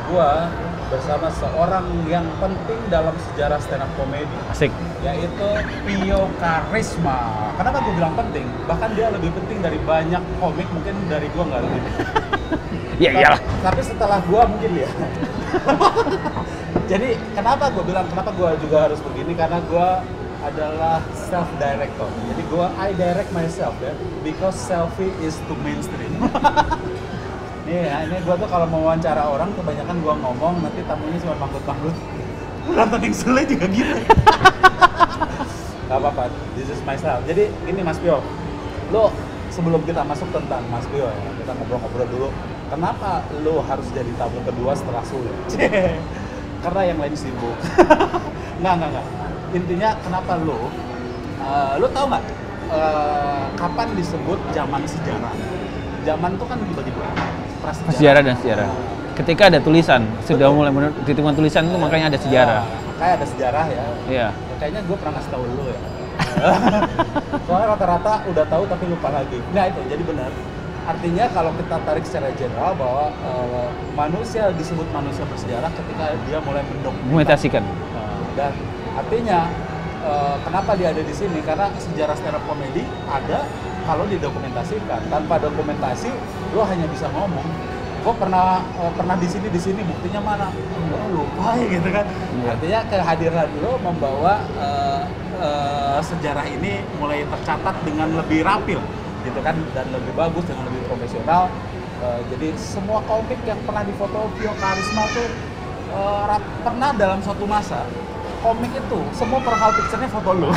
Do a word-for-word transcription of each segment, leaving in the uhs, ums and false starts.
gua bersama seorang yang penting dalam sejarah stand up comedy, Asik. yaitu Pio Karisma. Kenapa gue bilang penting? Bahkan dia lebih penting dari banyak komik, mungkin dari gua nggak lebih. Ya iyalah. Tapi setelah gua mungkin ya. Jadi kenapa gue bilang kenapa gua juga harus begini? Karena gua adalah self director. Jadi gua I direct myself ya, because selfie is too mainstream. Nih, ya, ini gua tuh kalau mau wawancara orang kebanyakan gua ngomong, nanti tamunya cuma manggut-manggut. Nonton yang Sule juga gitu. Gak apa-apa, this is myself. Jadi ini Mas Pio, lo sebelum kita masuk tentang Mas Pio ya, kita ngobrol-ngobrol dulu. Kenapa lo harus jadi tamu kedua setelah Sule? Karena yang lain sibuk. Nggak, nggak, nggak. Intinya kenapa lo, uh, lo tau nggak uh, kapan disebut zaman sejarah? Zaman tuh kan dibagi dua. Prasejarah. Sejarah dan sejarah. Ketika ada tulisan, sudah mulai menurut hitungan tulisan itu makanya ada sejarah. Ya, makanya ada sejarah ya. Iya. Ya, kayaknya gue pernah ngasih tahu lu ya. Soalnya rata-rata udah tahu tapi lupa lagi. Nah itu, jadi benar. Artinya kalau kita tarik secara general bahwa uh, manusia disebut manusia bersejarah ketika dia mulai mendokumentasikan. Uh, dan artinya uh, kenapa dia ada di sini? Karena sejarah stand up comedy ada kalau didokumentasikan. Tanpa dokumentasi, lo hanya bisa ngomong. Gue pernah uh, pernah di sini di sini buktinya mana? Oh, lupa ya gitu kan. Yeah. Artinya kehadiran lo membawa uh, uh, sejarah ini mulai tercatat dengan lebih rapil, gitu kan, dan lebih bagus dengan lebih profesional. Uh, jadi semua komik yang pernah difoto Pio Karisma tuh uh, pernah dalam suatu masa komik itu semua profile picture-nya foto lo.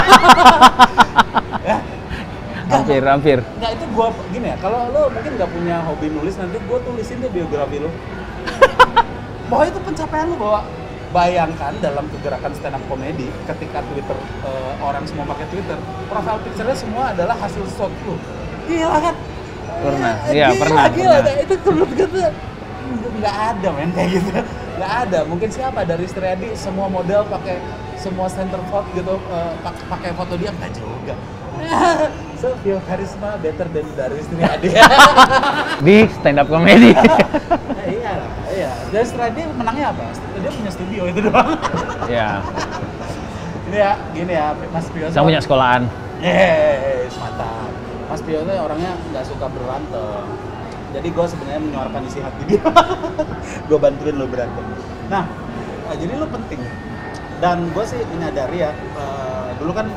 Ya. Hampir, hampir. Nggak, itu gua gini ya, kalau lo mungkin nggak punya hobi nulis, nanti gua tulisin deh biografi lo. Bahwa itu pencapaian lo, bahwa bayangkan dalam kegerakan stand up comedy ketika Twitter, uh, orang semua pakai Twitter, profile picture-nya semua adalah hasil shot lo. Gila kan? Pernah, iya ya, pernah. Gila, pernah. itu menurut gue tuh nggak ada men kayak gitu. Nggak ada, mungkin siapa dari Striadi semua model pakai semua center foto gitu, uh, pakai foto dia, nggak juga. So, Pio Karisma better than dari Striadi. Di stand up comedy. Nah, iya lah, iya. Dan Striadi menangnya apa? Dia punya studio itu doang. Ya. Ini ya, gini ya, Mas Pio. Saya punya sekolahan. Yes, mantap. Mas Pio tuh orangnya nggak suka berantem. Jadi gue sebenarnya menyuarakan isi hati dia. Gue bantuin lo berantem. Nah, uh, jadi lo penting. Dan gue sih menyadari ya, uh, dulu kan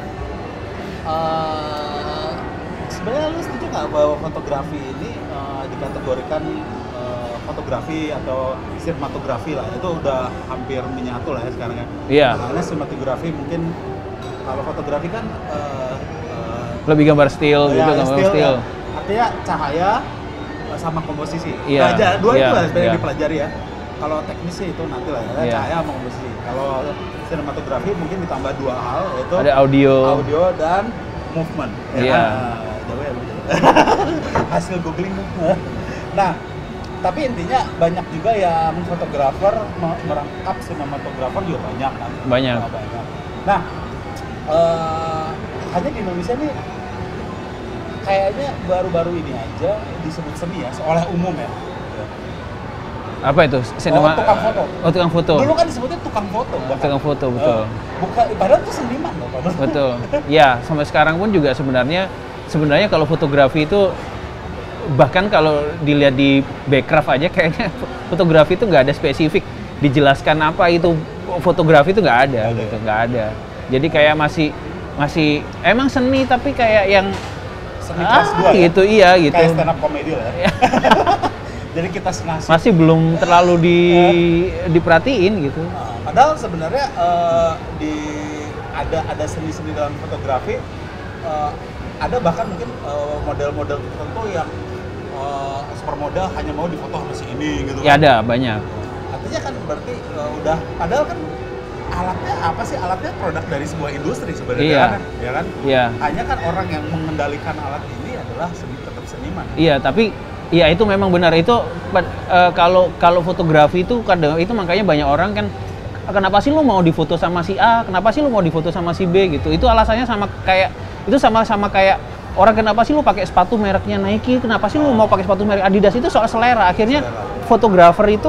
uh, sebenarnya lo setuju nggak bahwa fotografi ini uh, dikategorikan uh, fotografi atau sinematografi lah, itu udah hampir menyatu lah ya sekarang kan. Iya. Karena sinematografi mungkin kalau fotografi kan uh, uh, lebih gambar still gitu, ya, gambar still, still. Ya. Artinya cahaya sama komposisi. Iya. Belajar, dua Iya. itu lah sebenarnya Iya. dipelajari ya. Kalau teknisnya itu nanti lah ya, Iya. cahaya sama komposisi. Kalau sinematografi mungkin ditambah dua hal, yaitu Ada audio. audio dan movement. Ya Iya. kan? Nah, jauh ya, jauh. Hasil googling. Nah, tapi intinya banyak juga yang fotografer merangkap sinematografer juga banyak kan. Banyak. Nah, banyak. Nah, uh, hanya di Indonesia nih kayaknya baru-baru ini aja disebut seni ya, oleh umum ya. Apa itu? Sinema... Oh, tukang foto. Oh, tukang foto. Dulu kan disebutnya tukang foto. Bahkan. Tukang foto, betul. Uh, bukan, padahal itu seniman loh. Padahal. Betul. Ya, sampai sekarang pun juga sebenarnya sebenarnya kalau fotografi itu, bahkan kalau dilihat di Backcraft aja kayaknya fotografi itu nggak ada spesifik dijelaskan apa itu fotografi, itu nggak ada, gitu, nggak ada. Jadi kayak masih masih emang seni tapi kayak yang seni kelas dua ah, gitu, ya? iya gitu. Kayak stand up comedy lah ya. Jadi kita senasib. Masih belum terlalu di diperhatiin gitu. Nah, padahal sebenarnya uh, di ada ada seni-seni dalam fotografi, uh, ada bahkan mungkin uh, model-model tertentu yang uh, supermodel hanya mau difoto sama si ini gitu kan. Ya ada banyak. Artinya kan berarti uh, udah, padahal kan alatnya apa sih? Alatnya produk dari sebuah industri sebenarnya, iya. kan, ya kan? Iya. Hanya kan orang yang mengendalikan alat ini adalah seni, tetap seniman. Iya, tapi iya itu memang benar itu uh, kalau kalau fotografi itu kadang itu makanya banyak orang kan, kenapa sih lu mau difoto sama si A, kenapa sih lu mau difoto sama si B gitu. Itu alasannya sama kayak itu sama-sama kayak orang, kenapa sih lu pakai sepatu mereknya Nike, kenapa sih lu mau pakai sepatu merek Adidas, itu soal selera. Akhirnya selera. Fotografer itu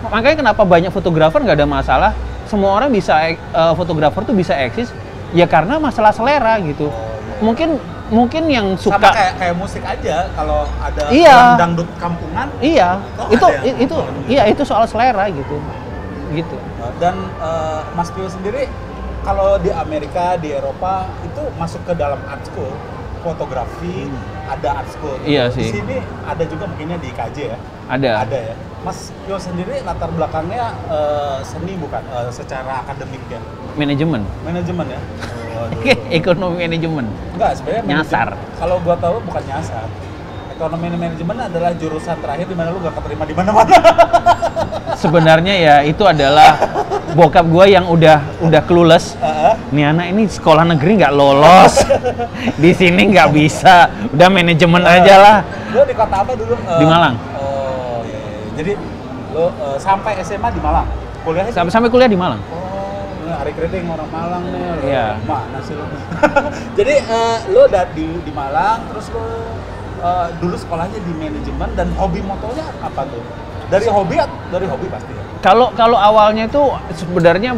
makanya kenapa banyak fotografer nggak ada masalah, semua orang bisa uh, fotografer tuh bisa eksis ya karena masalah selera gitu. Mungkin mungkin yang suka sama kayak kayak musik aja, kalau ada iya, dangdut kampungan, iya, itu ya? itu iya itu soal selera gitu, gitu. Dan uh, Mas Pio sendiri kalau di Amerika, di Eropa itu masuk ke dalam art school, fotografi, hmm. ada art school. Iya di sih. Di sini ada juga mungkinnya di I K J ya. Ada. Ada ya. Mas Pio sendiri latar belakangnya uh, seni bukan, uh, secara akademik ya? Manajemen. Manajemen ya. Ekonomi manajemen. Enggak, sebenarnya nyasar. Kalau gua tahu bukan nyasar. Ekonomi manajemen adalah jurusan terakhir di mana lu gak keterima di mana-mana. Sebenarnya ya itu adalah bokap gua yang udah udah clueless. Uh-huh. Nih anak ini sekolah negeri nggak lolos, di sini nggak bisa, udah manajemen uh, aja lah. Lu di kota apa dulu? Uh, di Malang. Oh iya, iya. Jadi lu uh, sampai S M A di Malang, kuliahnya? Sampai sampai kuliah di Malang. Hari keriting orang Malang nih, iya. Mana sih lu? Jadi uh, lu udah di, di Malang, terus lu uh, dulu sekolahnya di manajemen dan hobi motonya apa tuh? Dari hobi, dari hobi pasti ya? Kalau kalau awalnya itu sebenarnya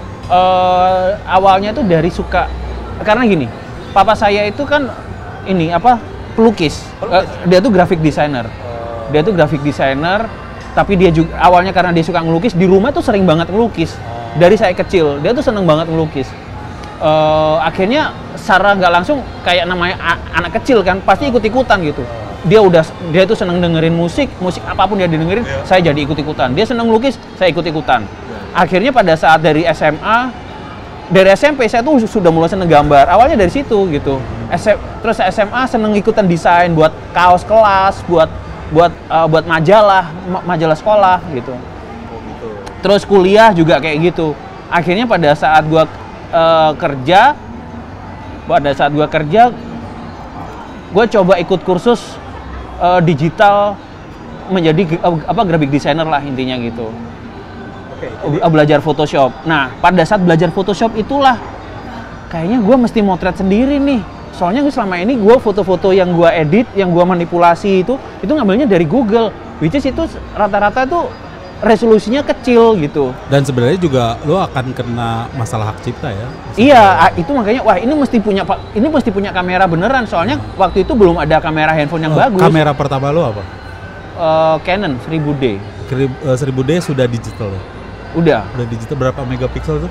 uh, awalnya itu dari suka, karena gini, papa saya itu kan ini apa pelukis, pelukis. Uh, dia tuh graphic designer, uh. dia tuh graphic designer, tapi dia juga awalnya karena dia suka ngelukis di rumah tuh sering banget ngelukis. Dari saya kecil, dia tuh seneng banget melukis. Uh, akhirnya secara nggak langsung kayak namanya anak kecil kan, pasti ikut-ikutan gitu. Dia udah, dia tuh seneng dengerin musik, musik apapun dia dengerin, yeah. saya jadi ikut-ikutan. Dia seneng melukis, saya ikut-ikutan. Yeah. Akhirnya pada saat dari S M A, dari S M P saya tuh sudah mulai seneng gambar. Awalnya dari situ gitu. S M, terus S M A seneng ikutan desain, buat kaos kelas, buat buat uh, buat majalah, majalah sekolah gitu. Terus kuliah juga kayak gitu. Akhirnya pada saat gua uh, kerja, pada saat gua kerja, gua coba ikut kursus uh, digital menjadi uh, apa graphic designer lah intinya gitu. Oke. Okay, belajar Photoshop. Nah, pada saat belajar Photoshop itulah kayaknya gua mesti motret sendiri nih. Soalnya gue selama ini gua foto-foto yang gua edit, yang gua manipulasi itu, itu ngambilnya dari Google. Which is itu rata-rata tuh resolusinya kecil gitu. Dan sebenarnya juga lo akan kena masalah hak cipta ya. Iya, itu makanya wah ini mesti punya ini mesti punya kamera beneran. Soalnya hmm. waktu itu belum ada kamera handphone yang oh, bagus. Kamera pertama lo apa? Uh, Canon seribu D. seribu D sudah digital ya? Udah. Udah digital berapa megapiksel tuh?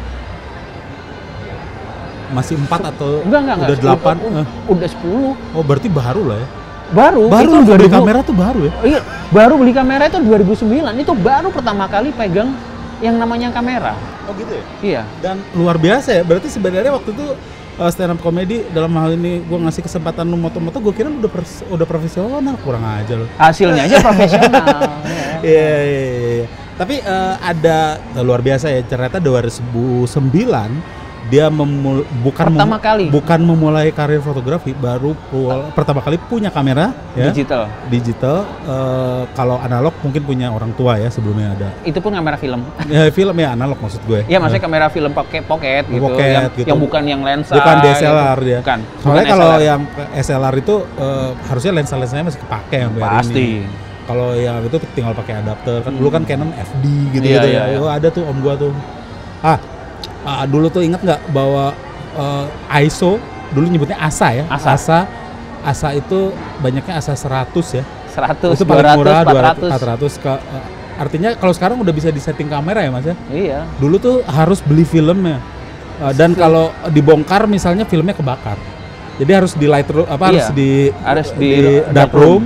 Masih empat atau enggak, enggak, udah delapan? Udah, udah sepuluh. Oh, berarti baru lah ya. Baru, baru itu beli kamera tuh baru ya? Iya, baru beli kamera itu dua ribu sembilan, itu baru pertama kali pegang yang namanya kamera. Oh gitu ya? Iya. Dan luar biasa ya, berarti sebenarnya waktu itu uh, stand up comedy dalam hal ini gue ngasih kesempatan lu moto-moto, gue kira udah pers- udah profesional, kurang aja lo. Hasilnya aja profesional. Iya, iya, iya. Tapi uh, ada uh, luar biasa ya, ternyata dua ribu sembilan dia memul- bukan pertama mem- kali bukan memulai karir fotografi, baru pu- pertama kali punya kamera ya, digital. Digital. Uh, kalau analog mungkin punya orang tua ya sebelumnya ada. Itu pun kamera film. Ya, film ya analog maksud gue. Iya, maksudnya kamera film pakai pocket gitu, pocket, yang, gitu. yang bukan yang lensa. Bukan D S L R gitu. dia. Bukan. Soalnya bukan kalau yang S L R itu uh, harusnya lensa-lensanya masih kepake yang pasti. Kalau yang itu tinggal pakai adapter kan. Hmm. Dulu kan Canon F D gitu iya, gitu iya, ya. iya. Oh, ada tuh om gua tuh. Ah, uh, dulu tuh ingat nggak bahwa uh, I S O dulu nyebutnya A S A ya. A S A. A S A, A S A itu banyaknya A S A seratus ya. seratus, itu paling murah, dua ratus, empat ratus ke uh, artinya kalau sekarang udah bisa disetting kamera ya Mas ya? Iya. Dulu tuh harus beli filmnya. Uh, dan kalau dibongkar misalnya filmnya kebakar. Jadi harus di light room apa iya. harus di harus di, di dark room.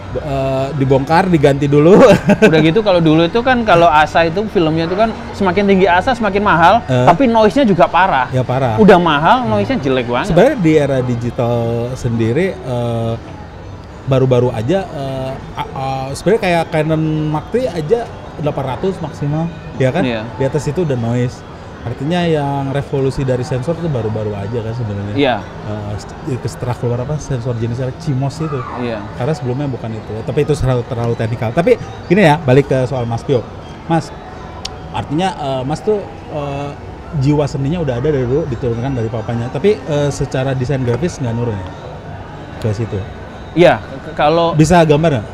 Uh, dibongkar, diganti dulu. Udah gitu kalau dulu itu kan kalau A S A itu filmnya itu kan semakin tinggi A S A semakin mahal, uh, tapi noise-nya juga parah. Ya parah. Udah mahal, noise-nya jelek banget. Sebenarnya di era digital sendiri uh, baru-baru aja uh, uh, uh, sebenarnya kayak Canon Mark tiga aja delapan ratus maksimal, ya kan? Iya. Di atas itu udah noise. Artinya yang revolusi dari sensor itu baru-baru aja kan sebenarnya. Iya. Uh, setelah keluar apa sensor jenisnya C M O S itu. Iya. Karena sebelumnya bukan itu. Tapi itu terlalu terlalu teknikal. Tapi gini ya, balik ke soal Mas Pio. Mas, artinya uh, Mas tuh uh, jiwa seninya udah ada dari dulu, diturunkan dari papanya. Tapi uh, secara desain grafis nggak nurun ya ke situ. Iya. Kalau bisa gambar nggak?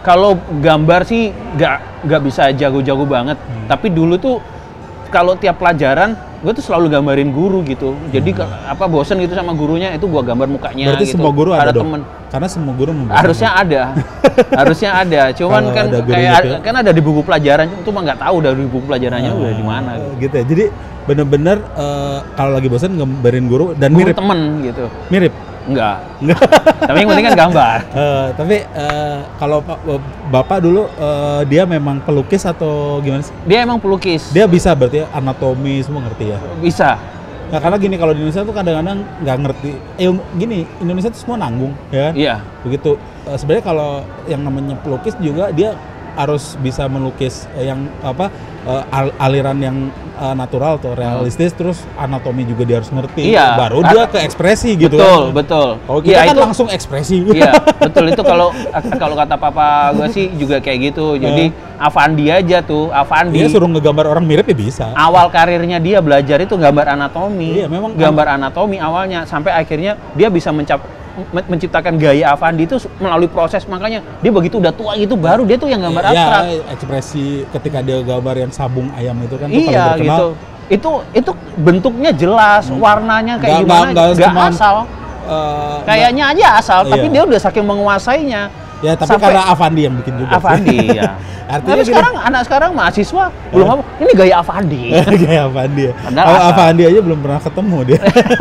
kalau gambar sih nggak nggak bisa jago-jago banget. Hmm. Tapi dulu tuh kalau tiap pelajaran gue tuh selalu gambarin guru gitu. Jadi ke- apa bosen gitu sama gurunya, itu gue gambar mukanya. Berarti gitu. semua guru ada dong? temen. Karena semua guru membuat. Harusnya ada, harusnya ada. Cuman Kalau kan ada gurunya kayak tuh ya. kan ada di buku pelajaran, cuma nggak tahu dari buku pelajarannya Ah, udah di mana. Gitu. Gitu ya. Jadi bener-bener eh, kalau lagi bosan gambarin guru dan Guru mirip temen gitu, mirip. enggak. Tapi yang penting kan gambar. Eh, tapi eh, kalau Pak Bapak dulu eh, dia memang pelukis atau gimana sih? Dia emang pelukis, Dia bisa berarti ya, anatomi semua ngerti ya. bisa. Nah, karena gini kalau di Indonesia tuh kadang-kadang nggak ngerti. Eh gini, Indonesia tuh semua nanggung, ya kan? Iya. Begitu. Eh, sebenarnya kalau yang namanya pelukis juga dia harus bisa melukis eh, yang apa eh, al- aliran yang eh, natural atau realistis, terus anatomi juga dia harus ngerti. Iya. Baru Ah, dia ke ekspresi gitu Betul, kan. betul. Kalau kita Iya, kan itu- langsung ekspresi. Iya, betul itu kalau kalau kata papa gue sih juga kayak gitu. Jadi Avandi aja tuh, Avandi. Dia suruh ngegambar orang mirip ya bisa. Awal karirnya dia belajar itu gambar anatomi. Iya, memang gambar anatomi awalnya sampai akhirnya dia bisa mencap men- menciptakan gaya Avandi itu melalui proses, makanya dia begitu udah tua gitu baru dia tuh yang gambar ya, abstrak. ekspresi ketika dia gambar yang sabung ayam itu kan tuh Iya paling terkenal. gitu. Itu itu bentuknya jelas, warnanya kayak Nggak- gimana, nggak- nggak nggak cuma, asal. Eh, Kayaknya aja asal, tapi Iya. dia udah saking menguasainya. nggak- ya tapi sampai- karena Avandi yang bikin juga. Avandi ya. Artinya Tapi gini- sekarang anak sekarang mahasiswa belum apa, ini gaya Avandi. Kayak Avandi ya. Padahal Kalau asal. Avandi aja belum pernah ketemu dia.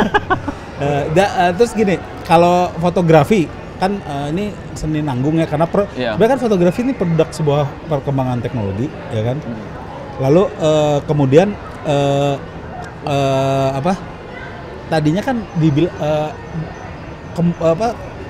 Eh, da- eh, terus gini, kalau fotografi kan eh, ini seni nanggung ya, karena pro, Iya. sebenarnya kan fotografi ini produk sebuah perkembangan teknologi ya kan. Hmm. Lalu eh, kemudian eh, eh, apa? Tadinya kan dibil eh, kem- apa?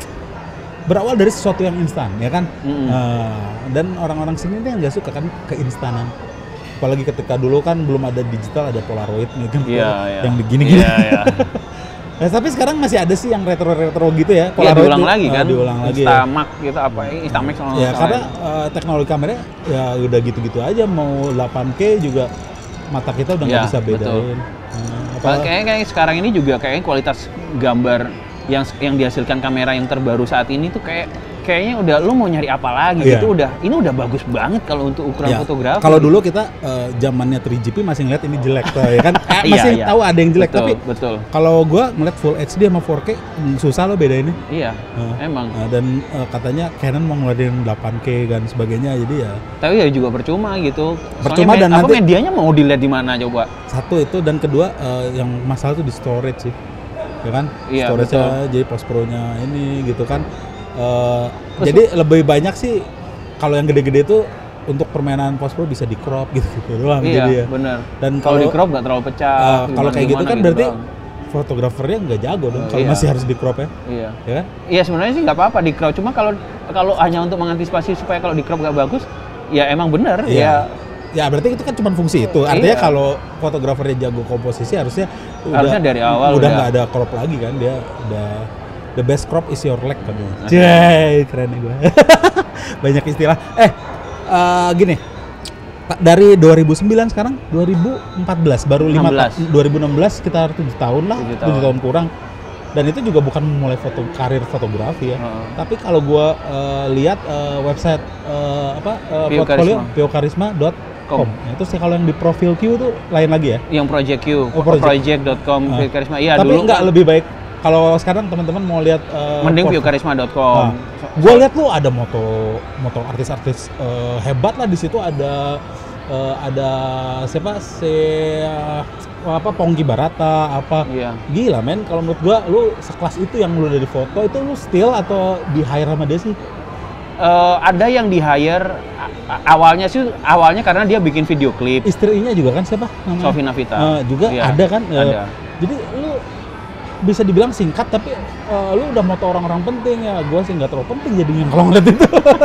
Berawal dari sesuatu yang instan ya kan. Mm-mm. Eh, dan orang-orang sini tuh yang nggak suka kan keinstanan. Apalagi ketika dulu kan belum ada digital, ada Polaroid nih kan, Iya, iya. yang begini-gini. Iya, iya. Nah, tapi sekarang masih ada sih yang retro-retro gitu ya. Iya, diulang tuh, lagi eh, kan. diulang lagi ya. Instamax gitu apa ya? Instamax kalau Ya nggak salah karena ya. eh, teknologi kameranya ya udah gitu-gitu aja, mau delapan K juga mata kita udah nggak Iya, bisa bedain. betul. Eh, apa Kayaknya kayak sekarang ini juga kayaknya kualitas gambar yang yang dihasilkan kamera yang terbaru saat ini tuh kayak kayaknya udah lu mau nyari apa lagi Iya. gitu, udah ini udah bagus banget kalau untuk ukuran ya, fotografi. kalau dulu kita eh, zamannya tiga G P masih ngeliat ini jelek tuh ya kan. Eh, Iya, masih iya. tahu ada yang jelek, Betul, tapi betul. kalau gua ngeliat full H D sama four K hmm, susah lo bedainnya. Iya, Eh, emang. eh, dan eh, katanya Canon mau ngeluarin delapan K dan sebagainya, jadi ya Tapi ya juga percuma gitu. Soalnya Percuma me- dan apa nanti- medianya mau dilihat di mana coba? satu itu, dan kedua eh, yang masalah tuh di storage sih, ya kan. Iya, Storage-nya jadi post pro-nya ini gitu kan. Eh, Terus jadi lebih banyak sih kalau yang gede-gede itu untuk permainan post pro bisa di crop gitu gitu doang. Iya, Jadi ya. bener. Dan Kalau kalau di crop nggak terlalu pecah. eh, kalau gimana- kayak gitu gimana kan berarti doang. fotografernya nggak jago dong kalau Iya. masih harus di crop ya, Iya. ya kan? Iya sebenarnya sih nggak apa-apa di crop. Cuma kalau kalau hanya untuk mengantisipasi supaya kalau di crop nggak bagus, ya emang bener. Iya. Ya Ya berarti itu kan cuma fungsi itu. Artinya Iya. kalau fotografernya jago komposisi harusnya Harusnya dari awal udah udah. nggak ada crop lagi kan, dia udah the best crop is your leg kan. Jay, keren nih gue. Banyak istilah. Eh eh, gini. Pak, dari dua ribu sembilan sekarang dua ribu empat belas baru lima enam belas. ta- dua ribu enam belas sekitar tujuh tahun lah, tujuh tujuh tahun. tahun kurang. Dan itu juga bukan mulai foto karir fotografi ya. Heeh. Tapi kalau gua eh, lihat eh, website eh, apa eh, Pio portfolio Karisma. pio karisma dot com. Com. Nah, itu sih kalau yang di profil Q tuh lain lagi ya. yang Project Q, Oh, Project. project dot com, Ah. Pio Karisma. Iya Tapi dulu nggak kan lebih baik kalau sekarang teman-teman mau lihat eh, mending port- pio karisma dot com. Nah, gue lihat lu ada moto moto artis-artis eh, hebat lah di situ, ada eh, ada siapa si eh, apa Pongki Barata apa. Iya. Gila men, kalau menurut gua lu sekelas itu yang lu udah di foto itu lu still atau di hire sama dia sih? Eh, ada yang di hire awalnya sih awalnya karena dia bikin video klip. Istrinya juga kan siapa namanya? Sofina Vita. Eh, juga Iya, ada kan? Eh, ada. Jadi lu bisa dibilang singkat tapi eh, lu udah moto orang-orang penting ya. Gua sih nggak terlalu penting jadinya kalau ngeliat itu.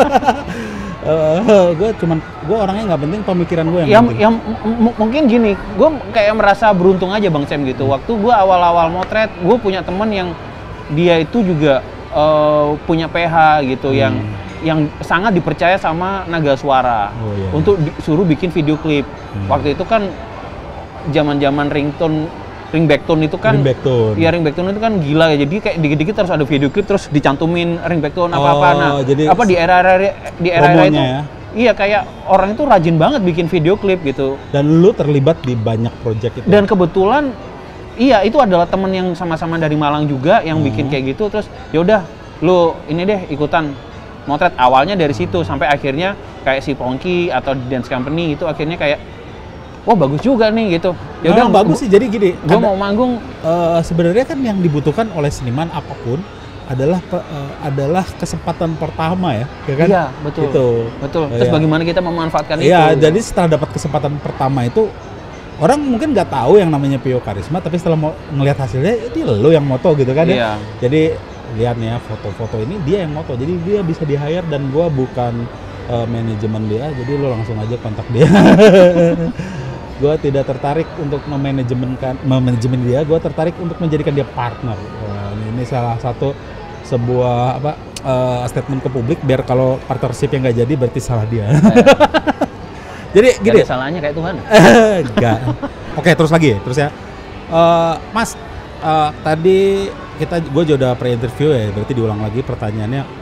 Eh, gue cuman gue orangnya nggak penting, pemikiran gue yang, yang penting. yang m- m- mungkin gini, gue kayak merasa beruntung aja Bang Sam gitu. Waktu gue awal-awal motret, gue punya temen yang dia itu juga eh, punya P H gitu, Hmm. yang yang sangat dipercaya sama Naga Suara Oh, iya. untuk disuruh bikin video klip. Hmm. Waktu itu kan zaman-zaman ringtone ringback tone itu kan Ringback tone. Iya, ringback tone itu kan gila ya. Jadi kayak dikit-dikit terus ada video klip terus dicantumin ringback tone apa-apa. Oh, Nah, jadi apa di era-era di era-era itu promonya ya. iya kayak orang itu rajin banget bikin video klip gitu. Dan lu terlibat di banyak project itu. Dan kebetulan iya itu adalah temen yang sama-sama dari Malang juga yang Hmm. bikin kayak gitu. Terus ya udah lu ini deh ikutan motret. Awalnya dari situ sampai akhirnya kayak si Pongki atau dance company itu akhirnya kayak wah bagus juga nih gitu. Ya udah Memang bagus sih, jadi gini. Gue ada- mau manggung. eh, sebenarnya kan yang dibutuhkan oleh seniman apapun adalah pe- eh, adalah kesempatan pertama ya, ya kan? Iya, betul. Gitu. Betul. Terus Iya. bagaimana kita memanfaatkan itu? Iya, jadi setelah dapat kesempatan pertama itu orang mungkin nggak tahu yang namanya Pio Karisma, tapi setelah mau ngelihat hasilnya itu lo yang moto gitu kan Iya. ya. Jadi lihat nih ya foto-foto ini dia yang moto, jadi dia bisa di hire dan gua bukan eh, manajemen dia, jadi lo langsung aja kontak dia. Gua tidak tertarik untuk memanajemenkan memanajemen dia, gua tertarik untuk menjadikan dia partner. Wah, ini salah satu sebuah apa eh, statement ke publik biar kalau partnership yang nggak jadi berarti salah dia. Jadi Gak gini, ada salahnya kayak Tuhan. enggak. Oke, terus lagi, terus ya. Eh, Mas, eh, tadi kita gue juga udah pre-interview ya, berarti diulang lagi pertanyaannya.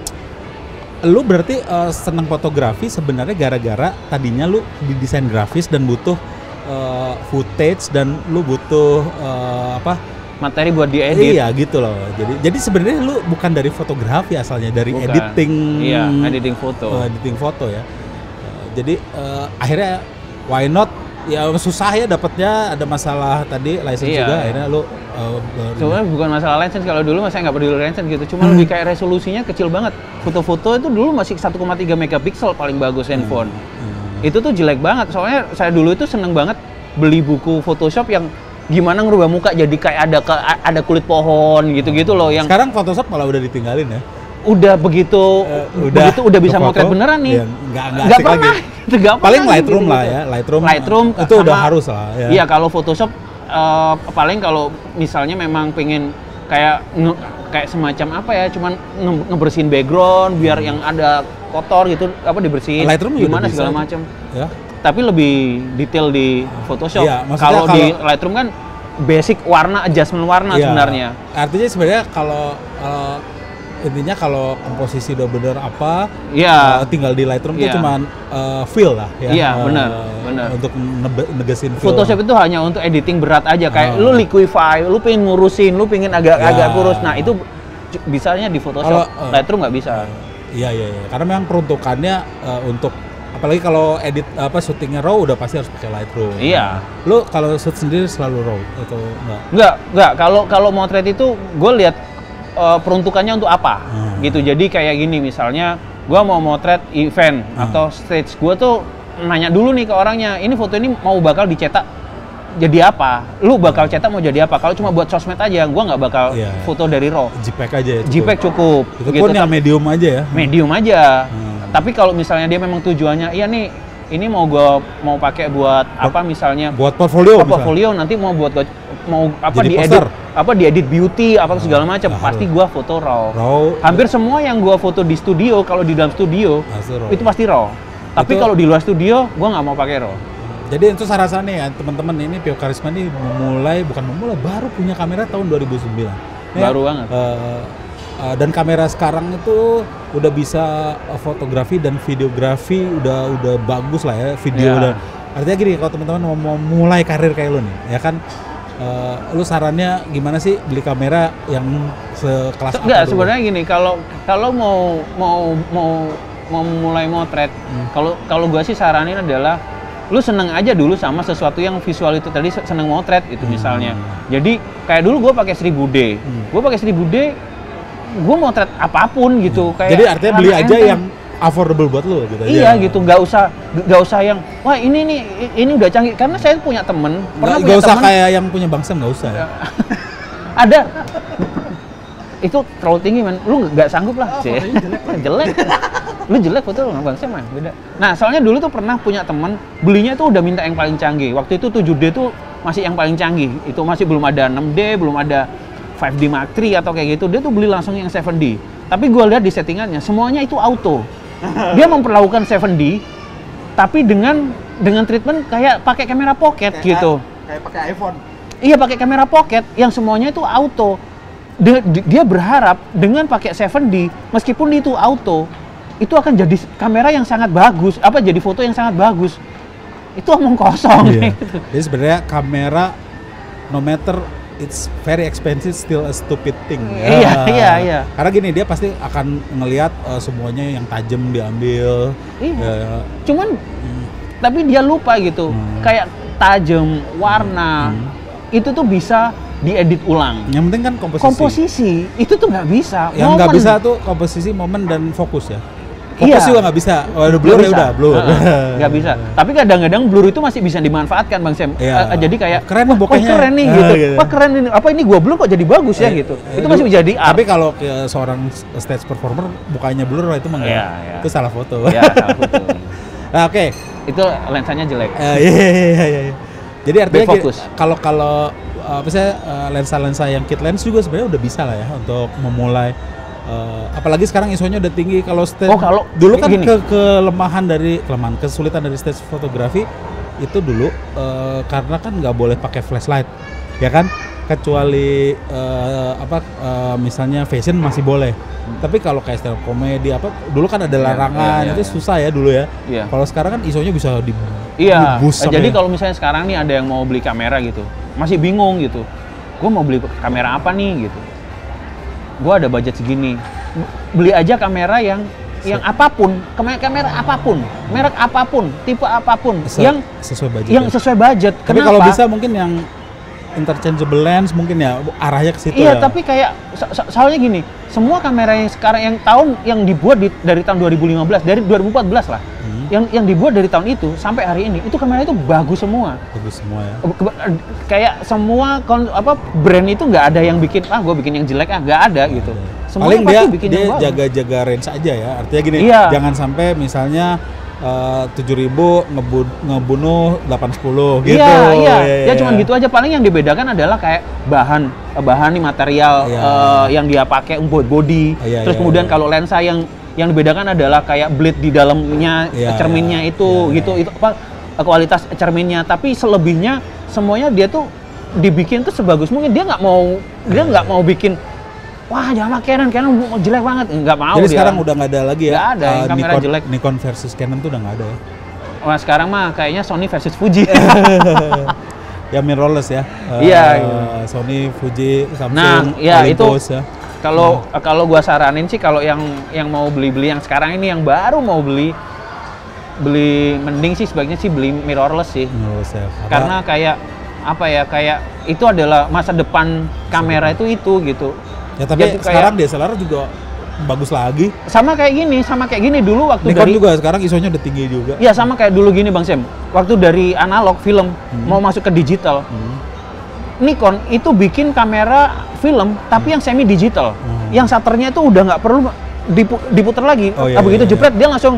Lu berarti eh, senang fotografi sebenarnya gara-gara tadinya lu di desain grafis dan butuh eh, footage dan lu butuh eh, apa? Materi buat diedit. Iya gitu loh. Jadi jadi sebenarnya lu bukan dari fotografi asalnya, dari Bukan. editing. Iya, editing foto. eh, editing foto ya. Eh, jadi eh, akhirnya why not? Ya susah ya dapatnya, ada masalah tadi license Iya, juga. iya. Akhirnya lu eh, ber- Sebenarnya bukan masalah license, kalau dulu saya nggak peduli license gitu, cuma lebih kayak resolusinya kecil banget. Foto-foto itu dulu masih satu koma tiga megapiksel paling bagus handphone. Hmm. Itu tuh jelek banget, soalnya saya dulu itu seneng banget beli buku Photoshop yang gimana ngerubah muka jadi kayak ada ke, ada kulit pohon gitu-gitu loh, yang Sekarang Photoshop malah udah ditinggalin ya. udah begitu Eh, begitu udah bisa ke motret foto, beneran nih. ya, nggak nggak Nggak asik pernah. lagi. Itu nggak Paling pernah Lightroom gitu-gitu. lah ya, Lightroom, Lightroom itu udah sama- harus lah ya. Iya, kalau Photoshop eh, paling kalau misalnya memang pengen kayak nge- kayak semacam apa ya, cuman nge- ngebersihin background biar yang ada kotor gitu apa dibersihin. Lightroom juga gimana bisa segala tuh. macam. Ya. Tapi lebih detail di Photoshop. Iya, maksudnya kalau di kalau- Lightroom kan basic warna, adjustment warna Iya. sebenarnya. Artinya sebenarnya kalau eh, intinya kalau komposisi udah bener apa, Iya. eh, tinggal di Lightroom tuh Iya. cuman eh, feel lah ya. Iya, Eh, benar, benar. Untuk nebe- negesin feel. Photoshop itu hanya untuk editing berat aja, kayak Oh. lu liquify, lu pengen ngurusin, lu pengen agak Ya. agak kurus. Nah, itu c- bisanya di Photoshop. Kalau, eh, Lightroom nggak bisa. Iya iya iya. Karena memang peruntukannya eh, untuk apalagi kalau edit apa syutingnya raw udah pasti harus pakai Lightroom. Iya. Lu kalau shoot sendiri selalu raw atau enggak? Enggak, enggak. Kalau kalau motret itu gue lihat eh, peruntukannya untuk apa, Hmm. gitu. Jadi kayak gini, misalnya gue mau motret event Hmm. atau stage, gue tuh nanya dulu nih ke orangnya, ini foto ini mau bakal dicetak jadi apa? Lu bakal cetak mau jadi apa? Kalau cuma buat sosmed aja, gue nggak bakal Iya. foto dari raw. JPEG aja ya. cukup. JPEG cukup. Itu gitu. pun yang medium aja ya. Medium aja. Hmm. Tapi kalau misalnya dia memang tujuannya, iya nih, ini mau gue mau pakai buat apa misalnya? Buat portfolio Oh, misalnya. portfolio nanti mau buat gua- mau apa Jadi diedit poster. apa diedit beauty apa segala macam, nah, pasti harus. gua foto raw. Raw. Hampir semua yang gua foto di studio, kalau di dalam studio Pasti raw. itu pasti raw. Tapi Itu- kalau di luar studio gua nggak mau pakai raw. Jadi itu sarasannya ya teman-teman, ini Pio Karisma ini memulai bukan memulai baru punya kamera tahun dua ribu sembilan. Ya, Baru banget. eh, eh, dan kamera sekarang itu udah bisa eh, fotografi dan videografi udah udah bagus lah ya, video Ya. udah. Artinya gini, kalau teman-teman mau, mau mulai karir kayak lu nih, ya kan, eh, lu sarannya gimana sih beli kamera yang sekelas apa Enggak, dulu? sebenarnya gini, kalau kalau mau mau mau mau mulai motret, Hmm. kalau kalau gua sih saranin adalah lu seneng aja dulu sama sesuatu yang visual itu tadi, seneng motret itu misalnya. Jadi kayak dulu gua pakai seribu D. Hmm. Gua pakai seribu D, gua motret apapun gitu. Kayak Jadi artinya beli anak aja enteng. yang affordable buat lu gitu Iya aja. gitu, nggak usah nggak usah yang wah ini nih ini udah canggih, karena saya punya temen pernah Nggak, punya nggak usah temen kayak yang punya Bangsam, nggak usah ya. ada itu terlalu tinggi man, lu nggak sanggup lah sih. Jelek lu jelek foto lu bang mah beda. Nah soalnya dulu tuh pernah punya temen belinya tuh udah minta yang paling canggih, waktu itu tujuh D tuh masih yang paling canggih, itu masih belum ada enam D, belum ada lima D Mark tiga atau kayak gitu. Dia tuh beli langsung yang tujuh D, tapi gue lihat di settingannya semuanya itu auto. Dia memperlakukan tujuh D tapi dengan dengan treatment kayak pakai kamera pocket Kayak- gitu. Kayak pakai iPhone. Iya, pakai kamera pocket yang semuanya itu auto. Dia, dia berharap dengan pakai tujuh D, meskipun itu auto, itu akan jadi kamera yang sangat bagus, apa jadi foto yang sangat bagus. Itu omong kosong. Iya. Gitu. Jadi sebenarnya kamera, no matter it's very expensive, still a stupid thing. Iya, iya, iya. Karena gini, dia pasti akan ngelihat uh, semuanya yang tajam diambil. Iya. Uh, Cuman, hmm. tapi dia lupa gitu, Hmm. kayak tajam, warna, Hmm. itu tuh bisa diedit ulang. Yang penting kan komposisi. Komposisi itu tuh nggak bisa. Yang nggak Momen. bisa tuh komposisi, momen, dan fokus ya. Fokus Iya. juga nggak bisa. Waduh, blur ya bisa. udah, blur. Heeh, nggak bisa. Tapi kadang-kadang blur itu masih bisa dimanfaatkan, Bang Sam. Iya. Eh, jadi kayak Keren wah, bokehnya. wah, keren nih Ah, gitu. gitu. Wah keren ini. Apa ini gua blur kok jadi bagus ya Eh, gitu. eh, Itu masih dulu- bisa jadi art. Tapi kalau ke seorang stage performer bukannya blur itu mah nggak. Iya, iya. Itu salah foto. Ya, salah foto. Nah, oke. Itu lensanya jelek. Eh, iya, iya, iya, iya. Jadi artinya Back focus. gini, kalau kalau uh, apa sih uh, lensa-lensa yang kit lens juga sebenarnya udah bisa lah ya untuk memulai. Uh, apalagi sekarang I S O-nya udah tinggi. Kalau stage Oh, kalau dulu kan gini. ke kelemahan dari kelemahan kesulitan dari stage fotografi itu dulu uh, karena kan nggak boleh pakai flashlight, ya kan? Kecuali uh, apa uh, misalnya fashion masih boleh. Hmm. Tapi kalau kayak stand up comedy apa dulu kan ada Iya, larangan, iya, iya, itu iya. susah ya dulu ya. Iya. Kalau sekarang kan I S O-nya bisa di Iya. dibus sampai- Jadi kalau misalnya sekarang nih ada yang mau beli kamera gitu, masih bingung gitu. Gua mau beli kamera apa nih gitu. Gua ada budget segini. Beli aja kamera yang yang apapun, kamera kamera apapun, merek apapun, tipe apapun, Se- yang sesuai budget. yang ya. sesuai budget. Tapi Kenapa? kalau bisa mungkin yang interchangeable lens mungkin ya arahnya ke situ Iya, ya. tapi kayak so- so- soalnya gini, semua kamera yang sekarang yang tahun yang dibuat di, dari tahun dua ribu lima belas, dari dua ribu empat belas lah, Hmm. yang yang dibuat dari tahun itu sampai hari ini, itu kamera itu bagus semua. bagus semua ya. Ke- kayak semua kon, apa brand itu nggak ada yang bikin ah gue bikin yang jelek ah nggak ada gitu. Semuanya Paling dia pasti bikin dia yang bagus. jaga-jaga range aja ya. Artinya gini, Iya. jangan sampai misalnya tujuh ribu ngebu- ngebunuh delapan sepuluh gitu. Iya, iya, Ya, ya cuman gitu aja. Paling yang dibedakan adalah kayak bahan, bahan nih material Iya. eh, yang dia pakai buat body. Iya, Terus iya, kemudian iya. kalau lensa yang yang dibedakan adalah kayak blade di dalamnya Iya, cerminnya iya. itu, Iya, iya. gitu, itu apa kualitas cerminnya. Tapi selebihnya semuanya dia tuh dibikin tuh sebagus mungkin. Dia nggak mau, dia nggak mau bikin. Wah, jangan pakai Canon, Canon jelek banget. Nggak mau Jadi dia. sekarang udah nggak ada lagi ya. Nggak ada yang eh, kamera Nikon, jelek. Nikon versus Canon tuh udah nggak ada ya. Wah, sekarang mah kayaknya Sony versus Fuji. Ya mirrorless ya. Eh, Iya. Sony, Fuji, Samsung, Nah, ya, Olympus ya. Kalau kalau gua saranin sih kalau yang yang mau beli-beli yang sekarang ini yang baru mau beli beli mending sih sebaiknya sih beli mirrorless sih. Mirrorless ya. Karena kayak apa ya kayak itu adalah masa depan kamera itu itu gitu. ya tapi jadi kayak- sekarang D S L R juga bagus lagi. Sama kayak gini, sama kayak gini dulu waktu Nikon dari juga sekarang I S O-nya udah tinggi juga. Iya, sama kayak dulu gini Bang Sam. Waktu dari analog film mau masuk ke digital. Hmm. Nikon itu bikin kamera film tapi yang semi digital. Hmm. Yang shutternya itu udah nggak perlu dipu- diputer lagi. Oh, iya, Ah, begitu iya, jepret dia langsung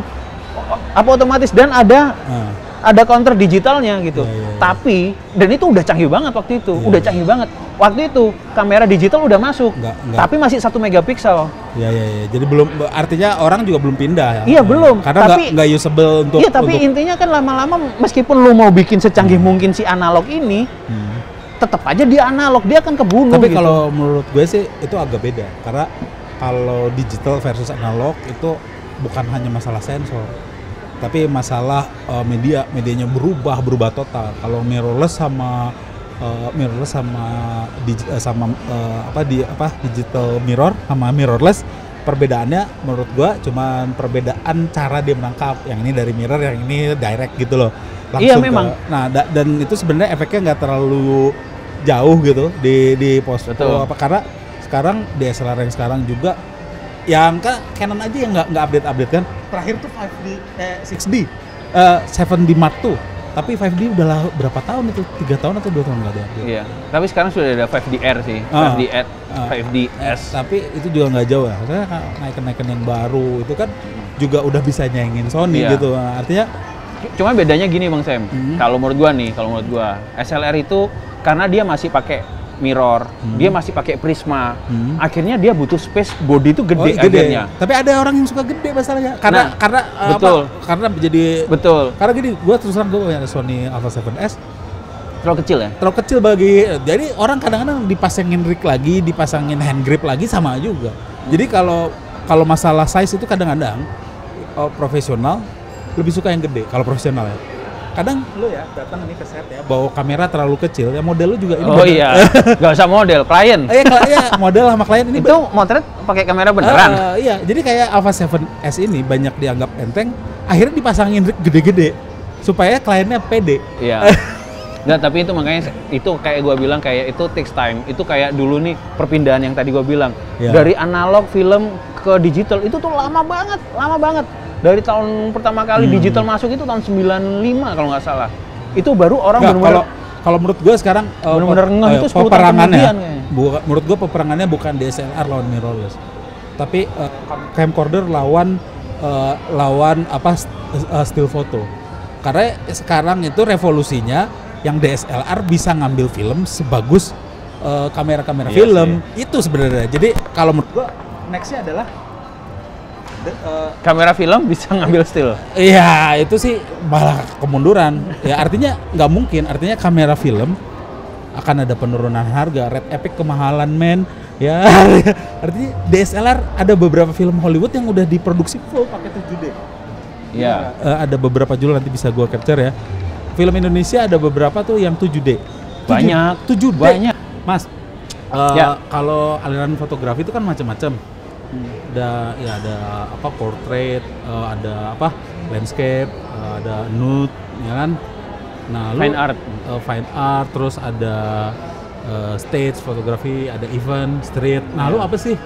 apa otomatis dan ada Nah, ada counter digitalnya gitu. Iya, iya, iya. Tapi dan itu udah canggih banget waktu itu. Iya, udah iya. canggih banget. Waktu itu kamera digital udah masuk. Nggak, nggak. Tapi masih satu megapiksel. ya ya ya. Jadi belum artinya orang juga belum pindah ya. Iya, belum. Karena nggak Tapi- nggak usable untuk Iya, tapi untuk, intinya kan lama-lama meskipun lu mau bikin secanggih mungkin si analog ini, Hmm. tetap aja dia analog, dia akan kebunuh Tapi gitu. kalau menurut gue sih itu agak beda karena kalau digital versus analog itu bukan hanya masalah sensor, tapi masalah uh, media, medianya berubah berubah total. Kalau mirrorless sama uh, mirrorless sama digi- uh, sama uh, apa di apa digital mirror sama mirrorless perbedaannya menurut gua cuman perbedaan cara dia menangkap. Yang ini dari mirror, yang ini direct gitu loh. Iya, ke- memang. nah da- dan itu sebenarnya efeknya nggak terlalu jauh gitu di di pos Betul. apa karena sekarang D S L R yang sekarang juga yang kan Canon aja yang nggak nggak update update kan terakhir tuh lima D eh enam D eh tujuh D Mark two tapi lima D udah lah berapa tahun itu tiga tahun atau dua tahun nggak ada update. Iya, tapi sekarang sudah ada lima D R sih, Ah. lima D R, Ah. lima D S. Tapi itu juga nggak jauh ya. Maksudnya naikan-naikan yang baru itu kan juga udah bisa nyaingin Sony Iya. gitu. Nah, artinya Cuma bedanya gini Bang Sam, Hmm. kalau menurut gua nih, kalau menurut gua S L R itu karena dia masih pakai mirror, Hmm. dia masih pakai prisma, Hmm. akhirnya dia butuh space body itu gede, oh, akhirnya. Tapi ada orang yang suka gede masalahnya. Karena Nah, karena apa, betul. karena jadi Betul. karena gini, gua terus terang gua punya Sony Alpha seven S. Terlalu kecil ya? Terlalu kecil bagi, jadi orang kadang-kadang dipasangin rig lagi, dipasangin hand grip lagi sama juga. Jadi kalau kalau masalah size itu kadang-kadang oh, profesional lebih suka yang gede kalau profesional ya. Kadang lu ya datang nih ke set ya, bawa kamera terlalu kecil, ya model lu juga ini. Oh iya, nggak usah model, klien. Iya, iya, model sama klien ini. Itu motret pakai kamera beneran? Uh, iya, jadi kayak Alpha tujuh S ini banyak dianggap enteng, akhirnya dipasangin rig gede-gede supaya kliennya pede. Iya. Nggak, tapi itu makanya itu kayak gua bilang kayak itu takes time. Itu kayak dulu nih perpindahan yang tadi gua bilang Yeah. dari analog film ke digital itu tuh lama banget, lama banget. Dari tahun pertama kali hmm. digital masuk itu tahun sembilan puluh lima kalau nggak salah. Itu baru orang Nggak, benar-benar kalau kalau menurut gua sekarang uh, benar-benar ngeh itu sepuluh tahun peperangannya kemudian kayaknya. Bu- menurut gua peperangannya bukan D S L R lawan mirrorless. Tapi uh, camcorder lawan uh, lawan apa st- uh, still photo. Karena sekarang itu revolusinya yang D S L R bisa ngambil film sebagus uh, kamera-kamera Iya film. Itu sebenarnya. Jadi kalau menurut gua nextnya adalah de- uh, Kamera film bisa ngambil still. iya, itu sih malah kemunduran. Ya artinya nggak mungkin. Artinya kamera film akan ada penurunan harga. Red Epic kemahalan men. Ya, artinya D S L R ada beberapa film Hollywood yang udah diproduksi full pakai tujuh D. Iya. Uh, ada beberapa judul nanti bisa gua capture ya. Film Indonesia ada beberapa tuh yang tujuh D. Banyak. tujuh D. Banyak. Mas, uh, Ya. kalau aliran fotografi itu kan macam-macam. Hmm. Ada ya ada apa portrait, uh, ada apa landscape, uh, ada nude, ya kan. Nah, lu, Fine art. uh, fine art, terus ada uh, stage fotografi, ada event, street. Nah, Ya. lu apa sih?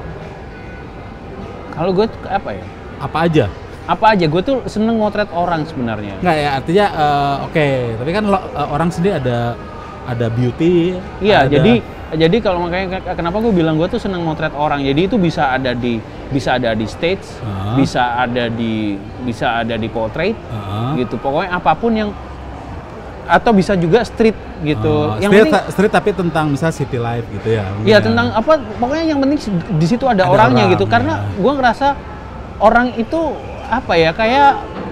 Kalau gue apa ya? Apa aja? Apa aja? Gue tuh seneng motret orang sebenarnya. Nggak ya, artinya uh, oke, okay. Tapi kan lo, uh, orang sendiri ada ada beauty. Iya, ada, jadi jadi kalau makanya ke- kenapa gue bilang gue tuh seneng motret orang. Jadi itu bisa ada di bisa ada di stage, Ah. bisa ada di bisa ada di portrait uh, gitu. Pokoknya apapun yang atau bisa juga street gitu. uh, yang street, penting street tapi tentang misal city life gitu ya. iya mungkin ya. tentang apa pokoknya yang penting di situ ada, Ada orangnya orang, gitu. Karena ya. gue ngerasa orang itu apa ya kayak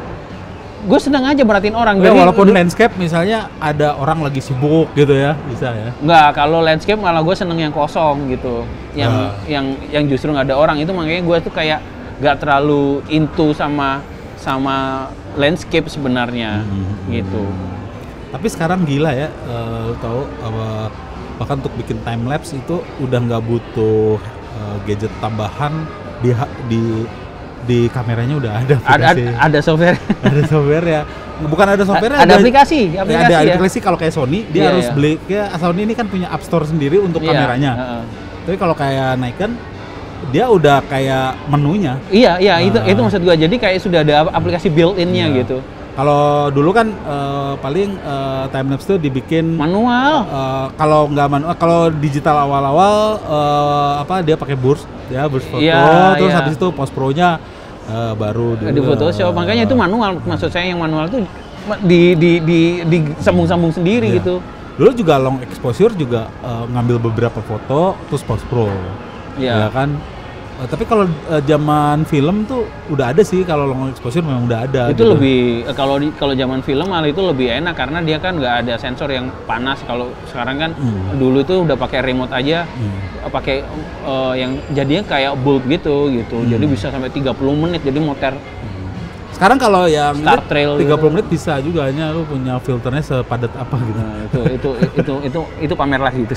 gue seneng aja merhatiin orang. Ya, Jadi walaupun lu- landscape misalnya ada orang lagi sibuk gitu ya, bisa ya. Nggak, kalau landscape malah gue seneng yang kosong gitu, yang Ah. yang yang justru nggak ada orang. Itu makanya gue tuh kayak nggak terlalu into sama sama landscape sebenarnya Hmm. gitu. Tapi sekarang gila ya, eh, lu tahu apa, bahkan untuk bikin time lapse itu udah nggak butuh eh, gadget tambahan di ha- di di kameranya udah ada Ada ada, aplikasi. ada software, ada software ya, bukan ada software ada aplikasi, ya, aplikasi ada ya. aplikasi. Kalau kayak Sony dia Iya, harus iya. beli, ya Sony ini kan punya App Store sendiri untuk Iya, kameranya. heeh. Tapi kalau kayak Nikon dia udah kayak menunya. Iya, iya, itu Ah. itu maksud gua. Jadi kayak sudah ada aplikasi built-in-nya Iya. gitu. Kalau dulu kan eh, paling eh, time lapse tuh dibikin Manual. eh, kalau nggak manual, kalau digital awal-awal eh, apa dia pakai burst ya, burst foto, Iya, terus iya. habis itu post pro-nya eh, baru Di Photoshop. Makanya itu manual. Maksud saya yang manual tuh ma- di di di di sambung-sambung sendiri Iya. gitu. Dulu juga long exposure juga eh, ngambil beberapa foto terus post pro. Ya Iya. kan. Eh, tapi kalau eh, zaman film tuh udah ada sih, kalau long exposure memang udah ada. Itu gitu. lebih eh, kalau di kalau zaman film malah itu lebih enak karena dia kan nggak ada sensor yang panas. Kalau sekarang kan Hmm. dulu itu udah pakai remote aja, Hmm. eh, pakai eh, yang jadinya kayak bulb gitu gitu. Hmm. Jadi bisa sampai tiga puluh menit. Jadi motor Sekarang kalau yang Star ini Trail tiga puluh gitu. menit bisa juga, hanya lu punya filternya sepadat apa gitu. nah, itu itu itu itu itu pamer lagi itu.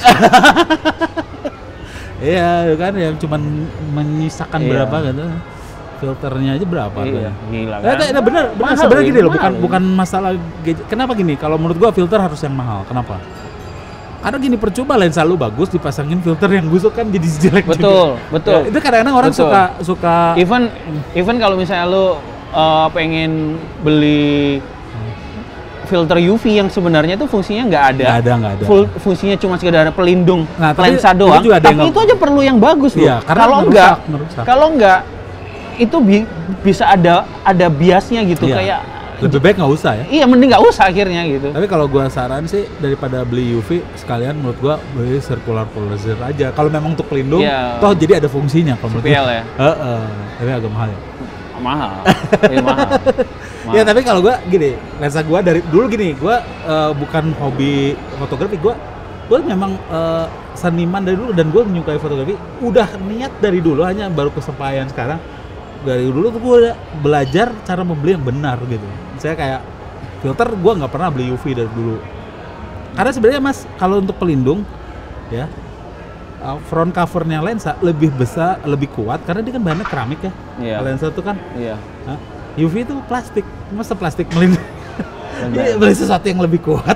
Iya kan, yang cuman menyisakan Iya. berapa gitu. Filternya aja berapa Iya, harganya. gila Ya, kan. benar, benar. Mahal, Sebenarnya Win, gini loh, mahal, bukan Win. bukan masalah gadget. Kenapa gini? Kalau menurut gua filter harus yang mahal. Kenapa? Karena gini, percuma lensa lu bagus dipasangin filter yang busuk kan jadi jelek juga. Betul, betul. Ya, itu kadang-kadang orang Betul. suka suka Even even kalau misalnya lu uh, pengen beli filter U V yang sebenarnya itu fungsinya nggak ada. Nggak ada, nggak ada. Full fungsinya cuma sekedar pelindung Nah, tapi lensa itu doang. juga ada Tapi yang itu aja perlu yang bagus loh. Iya, karena Kalau merusak, enggak, merusak. kalau enggak itu bi- bisa ada ada biasnya gitu Iya. kayak lebih baik nggak usah ya. iya mending nggak usah akhirnya gitu. Tapi kalau gua saran sih, daripada beli U V sekalian menurut gua beli circular polarizer aja. Kalau memang untuk pelindung, Iya. toh jadi ada fungsinya kalau menurut C P L gua. ya? Heeh. Tapi agak mahal ya. mahal. Iya mahal. mahal. Ya tapi kalau gua gini, lensa gua dari dulu gini, gua uh, bukan hobi fotografi, gua gua memang uh, seniman dari dulu dan gua menyukai fotografi. Udah niat dari dulu, hanya baru kesampaian sekarang. Dari dulu tuh gua udah belajar cara membeli yang benar gitu. Saya kayak filter gua nggak pernah beli U V dari dulu. Karena sebenarnya Mas, kalau untuk pelindung ya front covernya lensa lebih besar, lebih kuat karena dia kan bahannya keramik ya. Iya. Lensa itu kan Iya. Hah? U V itu plastik, masa plastik melindungi? Jadi beli sesuatu yang lebih kuat.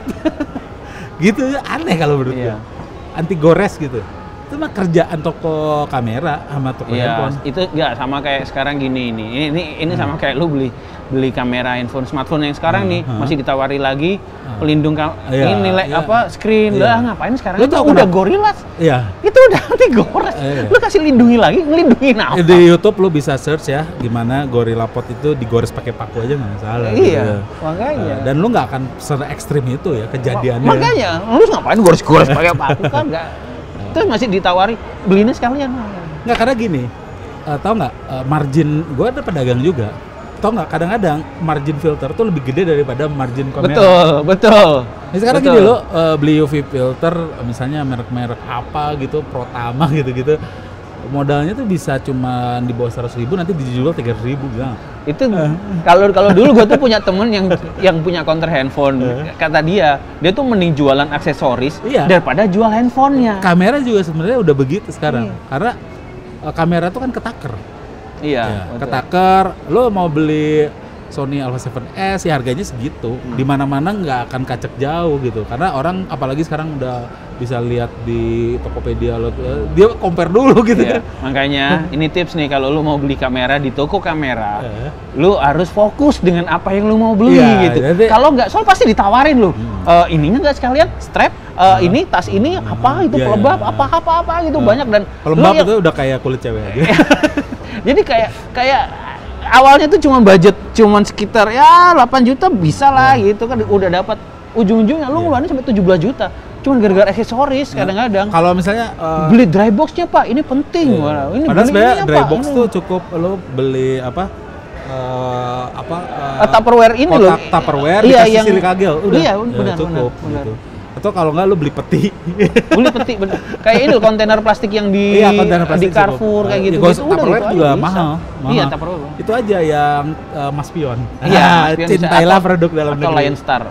Gitu ya, aneh kalau menurut Iya. gue. Anti gores gitu. Itu mah kerjaan toko kamera sama toko Iya, handphone. itu nggak sama kayak sekarang gini ini. Ini ini, ini sama kayak lu beli beli kamera handphone smartphone yang sekarang Hmm, nih hmm. masih ditawari lagi Hmm. pelindung kam- Iya, ini le- iya. apa screen Iya. lah ngapain sekarang Lu itu tau udah kenapa? Gorilla. Iya. Itu udah anti gores. Iya. Lu kasih lindungi lagi, ngelindungin apa? Di YouTube lu bisa search ya gimana Gorilla Pod itu digores pakai paku aja nggak masalah. Iya, gitu. makanya. Nah, dan lu nggak akan se ekstrim itu ya kejadiannya. Makanya, lu ngapain gores-gores pakai paku kan enggak. Terus masih ditawari belinya sekalian. Nggak, karena gini, uh, tau nggak uh, margin, gue ada pedagang juga, tau nggak kadang-kadang margin filter tuh lebih gede daripada margin kamera. Betul, betul. Nah, sekarang Betul. gini lo uh, beli U V filter, misalnya merek-merek apa gitu, Protama gitu-gitu, modalnya tuh bisa cuma di bawah seratus ribu, nanti dijual tiga ratus ribu gitu. Itu kalau kalau dulu gue tuh punya temen yang yang punya counter handphone, kata dia dia tuh mending jualan aksesoris Iya. daripada jual handphonenya. Kamera juga sebenarnya udah begitu sekarang, Iya. karena uh, kamera tuh kan ketaker. Iya, Ya, betul. ketaker, lo mau beli Sony Alpha tujuh S ya harganya segitu, Hmm. di mana-mana nggak akan kacek jauh gitu, karena orang apalagi sekarang udah bisa lihat di Tokopedia lo, eh, dia compare dulu gitu Iya, ya. makanya ini tips nih kalau lu mau beli kamera di toko kamera, Eh. lu harus fokus dengan apa yang lu mau beli Iya, gitu. jadi- Kalau nggak, soal pasti ditawarin lu. Hmm. Eh, ininya nggak sekalian strap, eh, ini tas ini apa itu Iya, pelembab iya. apa apa apa gitu Eh, banyak dan pelembab lu yang- itu udah kayak kulit cewek aja. Jadi kayak kayak awalnya tuh cuma budget cuman sekitar ya delapan juta bisa lah gitu kan udah dapat, ujung-ujungnya lu Iya. ngeluarin sampai tujuh belas juta. Cuman gara-gara aksesoris kadang-kadang. Kalau misalnya eh, Beli dry box-nya Pak, ini penting. iya. Wah, ini Padahal beli sebenarnya ininya, dry Pak, box ini. tuh cukup lo beli apa? eh, apa? eh, Eh, Tupperware ini loh. kotak Tupperware Iya, dikasih yang- silika gel, udah. Iya, Ya, benar, cukup benar, benar. gitu. Atau kalau nggak lo beli peti. Beli peti bener. Kayak ini loh, kontainer plastik yang di Iya, kontainer plastik di Carrefour cukup. kayak Ya, gitu. gua- gitu. Udah Tupperware gitu aja juga bisa. mahal, mahal. Iya, Tupperware. Itu aja yang eh, Mas Pion. Iya, Ah, Mas Pion bisa. cintailah Atau- produk dalam atau negeri. Lion Star.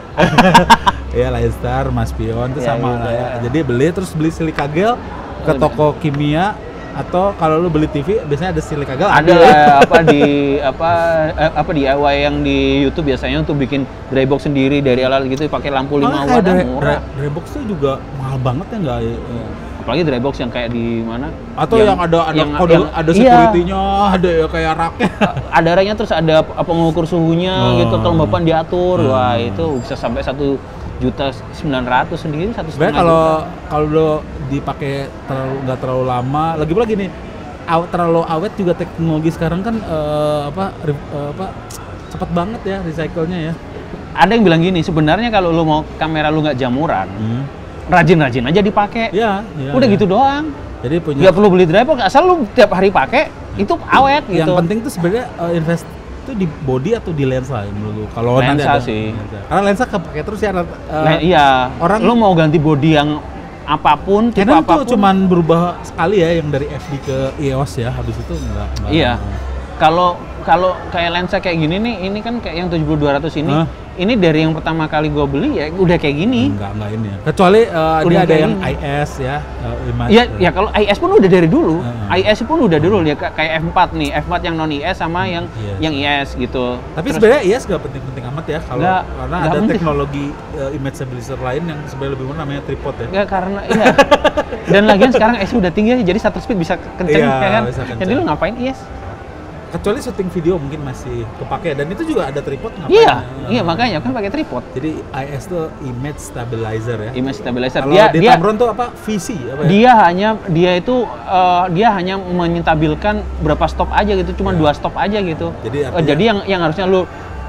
Iya, Lion Star, Mas Pion itu Iya, sama gitu lah ya. ya. Jadi beli terus beli silika gel ke Udah. toko kimia, atau kalau lu beli T V biasanya ada silika gel. Ada lah apa di apa eh, apa di D I Y yang di YouTube biasanya untuk bikin dry box sendiri dari alat gitu pakai lampu lima Malah watt kayak dry, murah. dry, dry box tuh juga mahal banget ya nggak? ya? Apalagi dry box yang kayak di mana? Atau yang, ada ada yang- kode, yang- ada iya. security-nya, ada ya kayak raknya. Ada raknya terus ada apa mengukur suhunya Oh. gitu, kelembapan diatur. Hmm. Wah, itu bisa sampai satu juta sembilan ratus sendiri satu Sebenarnya setengah kalau juta. kalau lo dipakai terlalu nggak terlalu lama, lagi pula gini, aw, terlalu awet juga teknologi sekarang kan eh, apa re- eh, apa cepat banget ya recycle-nya ya. Ada yang bilang gini, sebenarnya kalau lu mau kamera lu nggak jamuran, Hmm. rajin-rajin aja dipakai. Ya, ya, Udah ya. gitu doang. Jadi punya Nggak perlu beli dry box, asal lu tiap hari pakai itu awet gitu. yang penting tuh sebenarnya eh, invest itu di body atau di lensa ya menurut lu? Kalau nanti Lensa ada sih. lensa. Karena lensa kepake terus ya. eh, Nah, iya, orang- lu mau ganti body yang apapun, tipe Canon tuh apapun. cuman berubah sekali ya yang dari F D ke E O S ya, habis itu enggak. enggak Iya. Kalau kalau kayak lensa kayak gini nih, ini kan kayak yang tujuh puluh dua ratus ini, Hah? ini dari yang pertama kali gue beli ya udah kayak gini. Enggak, enggak ini ya. Kecuali eh, Udah dia ada kayak yang gini. I S ya, eh, image. Iya, ya kalau I S pun udah dari dulu. Heeh. I S pun udah dari dulu ya ka- kayak F empat nih, F empat yang non I S sama yang Iya. yang I S gitu. Tapi Terus- sebenarnya I S nggak penting-penting amat ya kalau Nggak, karena nggak ada penting. teknologi eh, image stabilizer lain yang sebenarnya lebih murah namanya tripod ya. Enggak karena iya. Dan lagian sekarang I S udah tinggi jadi shutter speed bisa kenceng Iya, ya kan. bisa kenceng. Jadi lu ngapain I S? Kecuali syuting video mungkin masih kepake dan itu juga ada tripod ngapain? Iya, ya? iya makanya kan pakai tripod. Jadi I S tuh image stabilizer ya. Image stabilizer. Kalau Dia di dia Tamron tuh apa? V C apa ya? dia hanya dia itu eh, dia hanya menyentabilkan berapa stop aja gitu, cuma Ya. dua stop aja gitu. Jadi Eh, artinya- jadi yang yang harusnya lu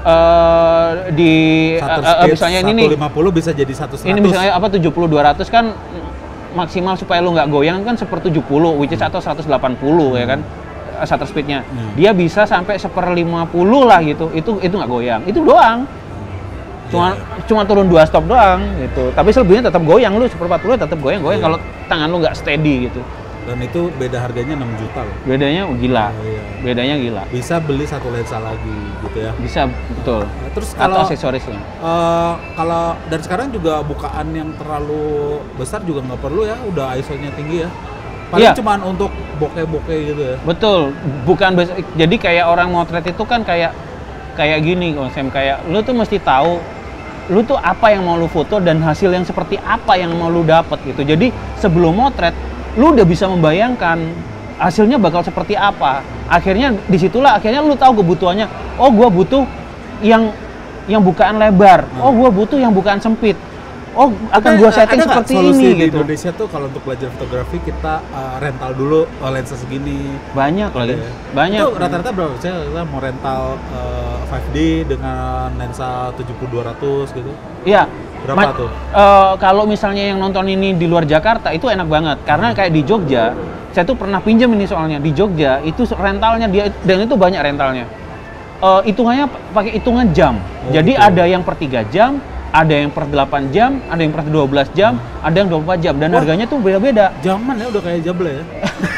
eh, di Shutter eh, eh, speed misalnya ini nih, seratus lima puluh bisa jadi seratus. ini misalnya apa tujuh puluh dua ratus kan mm, maksimal supaya lu nggak goyang kan seper tujuh puluh which is atau seratus delapan puluh ya kan. shutter speednya. Hmm. Dia bisa sampai seperlima puluh lah gitu. Itu itu nggak goyang. Itu doang. Cuma Yeah. cuma turun dua stop doang gitu. Tapi selebihnya tetap goyang, lu Super empat puluh tetap goyang-goyang Yeah. kalau tangan lu nggak steady gitu. Dan itu beda harganya enam juta loh. Bedanya gila. Oh, iya. Bedanya gila. Bisa beli satu lensa lagi gitu ya. Bisa betul. Nah, terus Atau kalau aksesorisnya. eh, kalau dari sekarang juga bukaan yang terlalu besar juga nggak perlu ya, udah I S O-nya tinggi ya. Paling Iya. cuman untuk bokeh-bokeh gitu ya. Betul, bukan bes- jadi kayak orang motret itu kan kayak kayak gini konsep kayak lu tuh mesti tahu lu tuh apa yang mau lu foto dan hasil yang seperti apa yang mau lu dapat gitu. Jadi sebelum motret lu udah bisa membayangkan hasilnya bakal seperti apa. Akhirnya disitulah akhirnya lu tahu kebutuhannya. Oh, gua butuh yang yang bukaan lebar. Oh, gua butuh yang bukaan sempit. Oh, akan gua setting ada nggak seperti solusi ini di gitu. Indonesia tuh kalau untuk belajar fotografi kita uh, rental dulu uh, lensa segini. Banyak lagi. Ya. Banyak. Itu rata-rata berapa? Saya kita mau rental uh, lima D dengan lensa tujuh puluh dua ratus gitu. Iya. Berapa Ma- tuh? eh, kalau misalnya yang nonton ini di luar Jakarta itu enak banget karena kayak di Jogja, saya tuh pernah pinjam ini soalnya di Jogja itu rentalnya dia dan itu banyak rentalnya. Eh, hitungannya pakai hitungan jam. Oh, Jadi gitu. ada yang per tiga jam, ada yang per delapan jam, ada yang per dua belas jam, ada yang dua puluh empat jam dan Wah. harganya tuh beda-beda. Zaman ya udah kayak Jable ya.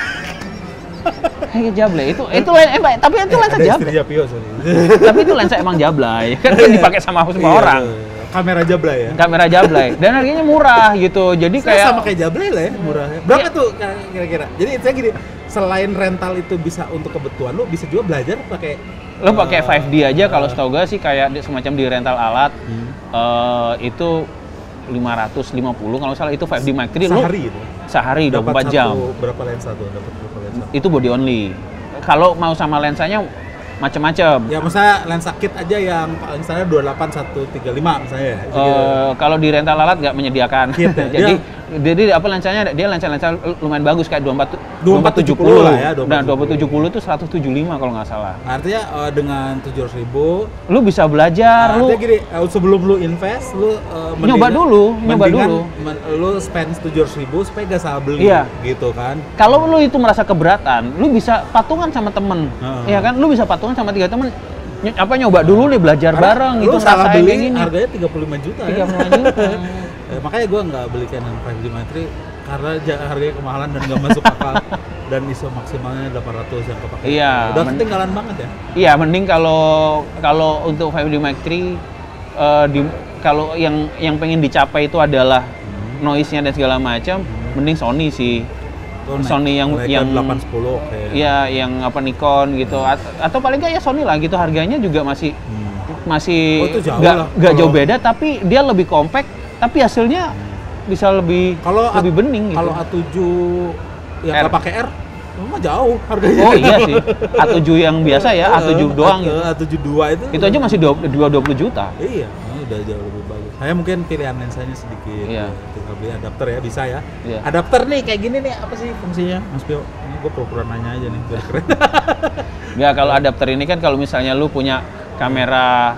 Kayak Jablay itu itu len- eh, Pak, tapi itu lensa Ada Jablay. istrinya Pio sorry. Tapi itu lensa emang Jablay. Kan kan dipakai sama semua Iya, orang. Kamera Jable ya. Kamera Jablay dan harganya murah gitu. Jadi Kayak kayak sama kayak Jable lah ya, murah. Berapa Iya. tuh kira-kira? Jadi saya gini, selain rental itu bisa untuk kebutuhan lu, bisa juga belajar pakai lo pakai eh, lima D aja kalau setahu gue sih kayak di- semacam di rental alat Hmm. eh, itu lima ratus lima puluh kalau nggak salah itu lima D Mark tiga lo sehari gitu. sehari dua puluh empat Dapat jam satu, berapa lensa tuh? Dapat berapa lensa? itu body only. Kalau mau sama lensanya macam-macam. Ya misalnya lensa kit aja yang paling standar dua delapan satu tiga lima misalnya. ya. Eh, kalau di rental alat nggak menyediakan. Kit ya? Jadi Dia- jadi apa lensanya dia lensa-lensa lumayan bagus kayak dua puluh empat dua empat tujuh puluh lah ya, dua empat Nah, dua puluh tujuh puluh itu seratus tujuh puluh lima kalau nggak salah. Nah, artinya eh, dengan tujuh ratus ribu, Lu bisa belajar, nah, lu artinya gini, eh, sebelum lu invest, lu eh, Nyoba mendingan- dulu, nyoba mendingan dulu. men- lu spend tujuh ratus ribu supaya gak salah beli, Iya. gitu kan. kalau lu itu merasa keberatan, lu bisa patungan sama temen, Heeh. ya kan? Lu bisa patungan sama tiga temen, ny- apa nyoba dulu nih belajar Karena bareng lu gitu, salah ngerasain beli kayak gini. harganya tiga puluh lima juta tiga ya. puluh lima juta. Eh, makanya gua nggak beli Canon lima D Mark tiga karena ja- harganya kemahalan dan nggak masuk akal dan I S O maksimalnya delapan ratus yang kepake. Iya, Udah men- ketinggalan banget ya. Iya, mending kalau kalau untuk lima D Mark tiga eh, di kalau yang yang pengen dicapai itu adalah noise-nya dan segala macam, mending Sony sih. Tuh, naik- Sony yang naikkan yang delapan sepuluh oke. Iya, yang apa Nikon gitu. At- atau paling nggak ya Sony lah gitu, harganya juga masih Hmm. masih Oh, itu jauh nggak lah. nggak jauh Kalau- beda tapi dia lebih compact tapi hasilnya bisa lebih Kalau A- lebih bening gitu. Kalau A tujuh yang R. nggak pakai R, mah jauh harganya. Oh iya sih. A tujuh yang biasa ya, A tujuh doang gitu. A tujuh dua itu. Itu aja masih dua puluh juta. Iya, nah, udah jauh lebih bagus. Saya mungkin pilihan lensanya sedikit. Iya. ya. Tinggal beli adapter ya, bisa ya. Iya. Adapter nih kayak gini nih apa sih fungsinya, Mas Pio? Ini gue pura-pura nanya aja nih, biar keren. Nggak, kalau adapter ini kan kalau misalnya lu punya kamera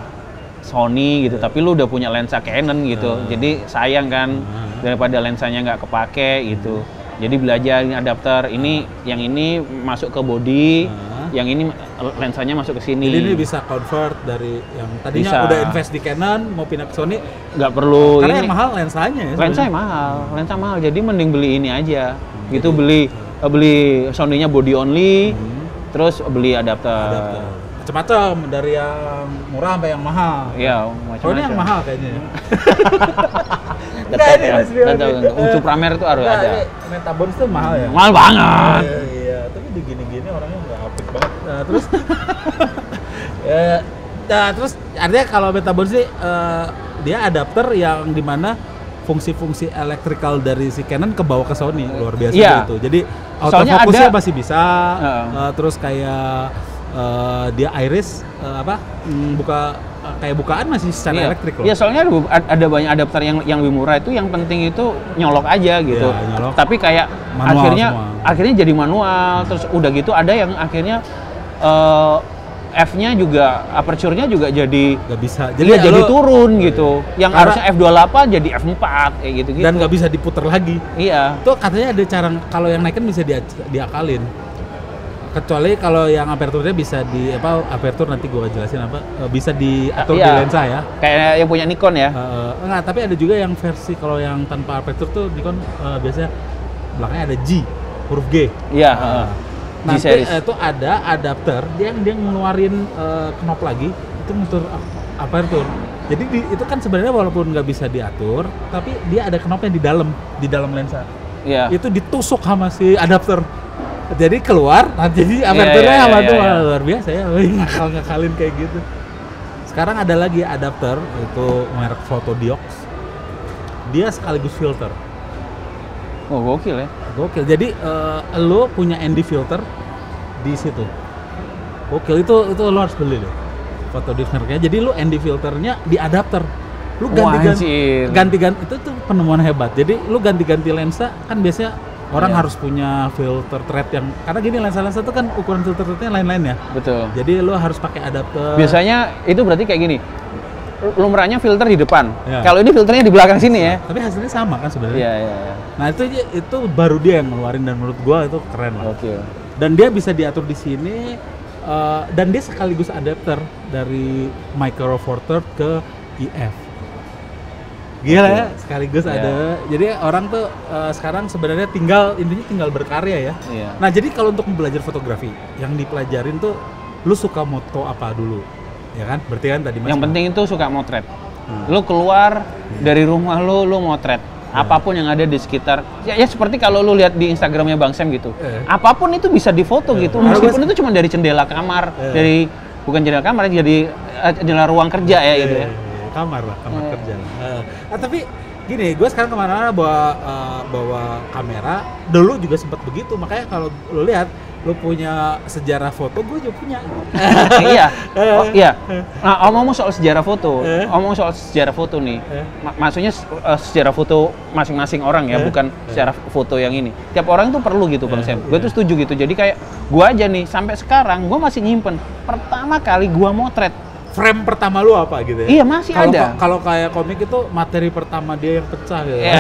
Sony gitu, tapi lu udah punya lensa Canon gitu. Ah. Jadi sayang kan Ah. daripada lensanya nggak kepake gitu. Jadi belajar ini adapter ini, yang ini masuk ke body, Ah. yang ini lensanya masuk ke sini. Jadi ini bisa convert dari yang tadinya Bisa. udah invest di Canon mau pindah ke Sony, Nggak perlu karena ini. yang mahal lensanya ya. Lensa sebenarnya. mahal, lensa mahal. Jadi mending beli ini aja. Hmm, Gitu jadi- beli eh, beli Sony-nya body only, Hmm. terus beli adapter. Adapter. Macam-macam dari yang murah sampai yang mahal. Iya, Oh macam-macam. ini yang mahal kayaknya. ya. Tetap Nggak, ini ya, Mas Pio, tetap. ini. Untuk Pramer itu harus Nggak, ada. ini Metabones tuh mahal ya. Mahal banget. Iya, iya, tapi di gini-gini orangnya nggak apik banget. Nah, terus ya, nah, terus artinya kalau Metabones sih eh, dia adapter yang dimana fungsi-fungsi elektrikal dari si Canon ke bawah ke Sony, luar biasa Iya. gitu. Jadi Soalnya autofocusnya ada- masih bisa, Heeh. eh, terus kayak eh, dia iris eh, apa mm, buka eh, kayak bukaan masih secara Iya. elektrik loh. Iya, soalnya ada, ada banyak adapter yang yang lebih murah itu yang penting itu nyolok aja gitu. Iya, nyolok. Tapi kayak Manual akhirnya semua. akhirnya jadi manual. Terus udah gitu ada yang akhirnya eh, F-nya juga, aperture-nya juga jadi Nggak bisa. jadi ya, jadi lo- turun gitu. Yang Karena- harusnya F dua puluh delapan jadi F empat kayak gitu-gitu. dan nggak bisa diputer lagi. Iya. Itu katanya ada cara kalau yang naik kan bisa dia, diakalin. kecuali kalau yang aperture-nya bisa di apa aperture nanti gua jelasin apa uh, bisa diatur Uh, di iya. lensa ya. Kayak yang punya Nikon ya. Uh, enggak, tapi ada juga yang versi kalau yang tanpa aperture tuh Nikon uh, biasanya belakangnya ada G, huruf G. Iya, Uh, heeh. nanti G-series. uh, itu ada adapter dia yang dia ngeluarin uh, knop lagi itu ngatur ap- aperture. Jadi di, itu kan sebenarnya walaupun nggak bisa diatur, tapi dia ada knopnya di dalam di dalam lensa. Iya. Itu ditusuk sama si adapter. Jadi keluar, nah jadi aperture-nya iya, sama iya, tuh iya. luar biasa ya, ngakal-ngakalin kayak gitu. Sekarang ada lagi adapter, itu merek Photodiox. Dia sekaligus filter. Oh, gokil ya. Gokil. Jadi uh, lo punya N D filter di situ. Gokil, itu itu lo harus beli deh. Photodiox mereknya. Jadi lo N D filternya di adapter. Lu ganti-ganti Wajir. ganti-ganti itu tuh penemuan hebat. Jadi lu ganti-ganti lensa kan biasanya orang Iya. harus punya filter thread yang karena gini lensa-lensa itu kan ukuran filter threadnya lain-lain ya. Betul. Jadi lu harus pakai adapter. Biasanya itu berarti kayak gini. Lumrahnya filter di depan. Ya. Kalau ini filternya di belakang sini ya. Tapi hasilnya sama kan sebenarnya. Iya, iya, iya. Nah, itu itu baru dia yang ngeluarin dan menurut gua itu keren lah. Gokil. Dan dia bisa diatur di sini uh, dan dia sekaligus adapter dari Micro Four Thirds ke I F. Gila ya, sekaligus Iya. ada. Jadi orang tuh uh, sekarang sebenarnya tinggal intinya tinggal berkarya ya. Iya. Nah, jadi kalau untuk belajar fotografi, yang dipelajarin tuh lu suka moto apa dulu? Ya kan? Berarti kan tadi Mas. Yang penting itu suka motret. Hmm. Lu keluar dari rumah lu, lu motret. Apapun yang ada di sekitar. Ya, ya seperti kalau lu lihat di Instagramnya Bang Sam gitu. Eh. Apapun itu bisa difoto Eh. gitu. Kalau Meskipun gua- itu cuma dari jendela kamar, Eh. dari bukan jendela kamar, jadi eh, jendela ruang kerja ya gitu ya. Eh, kamar lah, kamar Eh. kerja lah. Eh, ah, tapi gini, gue sekarang kemana-mana bawa eh, bawa kamera. Dulu juga sempat begitu, makanya kalau lu lihat, lu punya sejarah foto, gue juga punya. Iya. Oh, iya. Nah, omong-omong soal sejarah foto, Eh. omong soal sejarah foto nih. Eh. Ma- maksudnya eh, sejarah foto masing-masing orang ya, Eh. bukan sejarah foto yang ini. Tiap orang tuh perlu gitu, Bang Eh, Sam. Gue iya. tuh setuju gitu. Jadi kayak gua aja nih sampai sekarang gua masih nyimpen. Pertama kali gua motret. Frame pertama lu apa gitu ya? Iya, masih Kalau ada. ko- Kalau kayak komik itu materi pertama dia yang pecah gitu. Iya.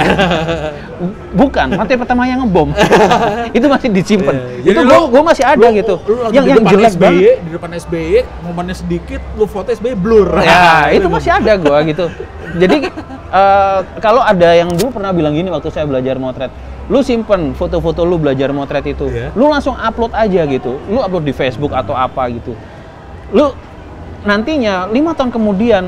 Bukan, materi pertama yang ngebom. Itu masih disimpan. Iya. Itu Jadi gua, lu- gua masih ada lu- gitu. Lu lagi yang di yang depan jelek S B Y, banget. di depan S B Y, momennya sedikit, lu foto S B Y blur. Ya, itu masih ada gua gitu. Jadi eh, kalau ada yang dulu pernah bilang gini waktu saya belajar motret, lu simpen foto-foto lu belajar motret itu, Iya. lu langsung upload aja gitu, lu upload di Facebook atau apa gitu. Lu nantinya lima tahun kemudian,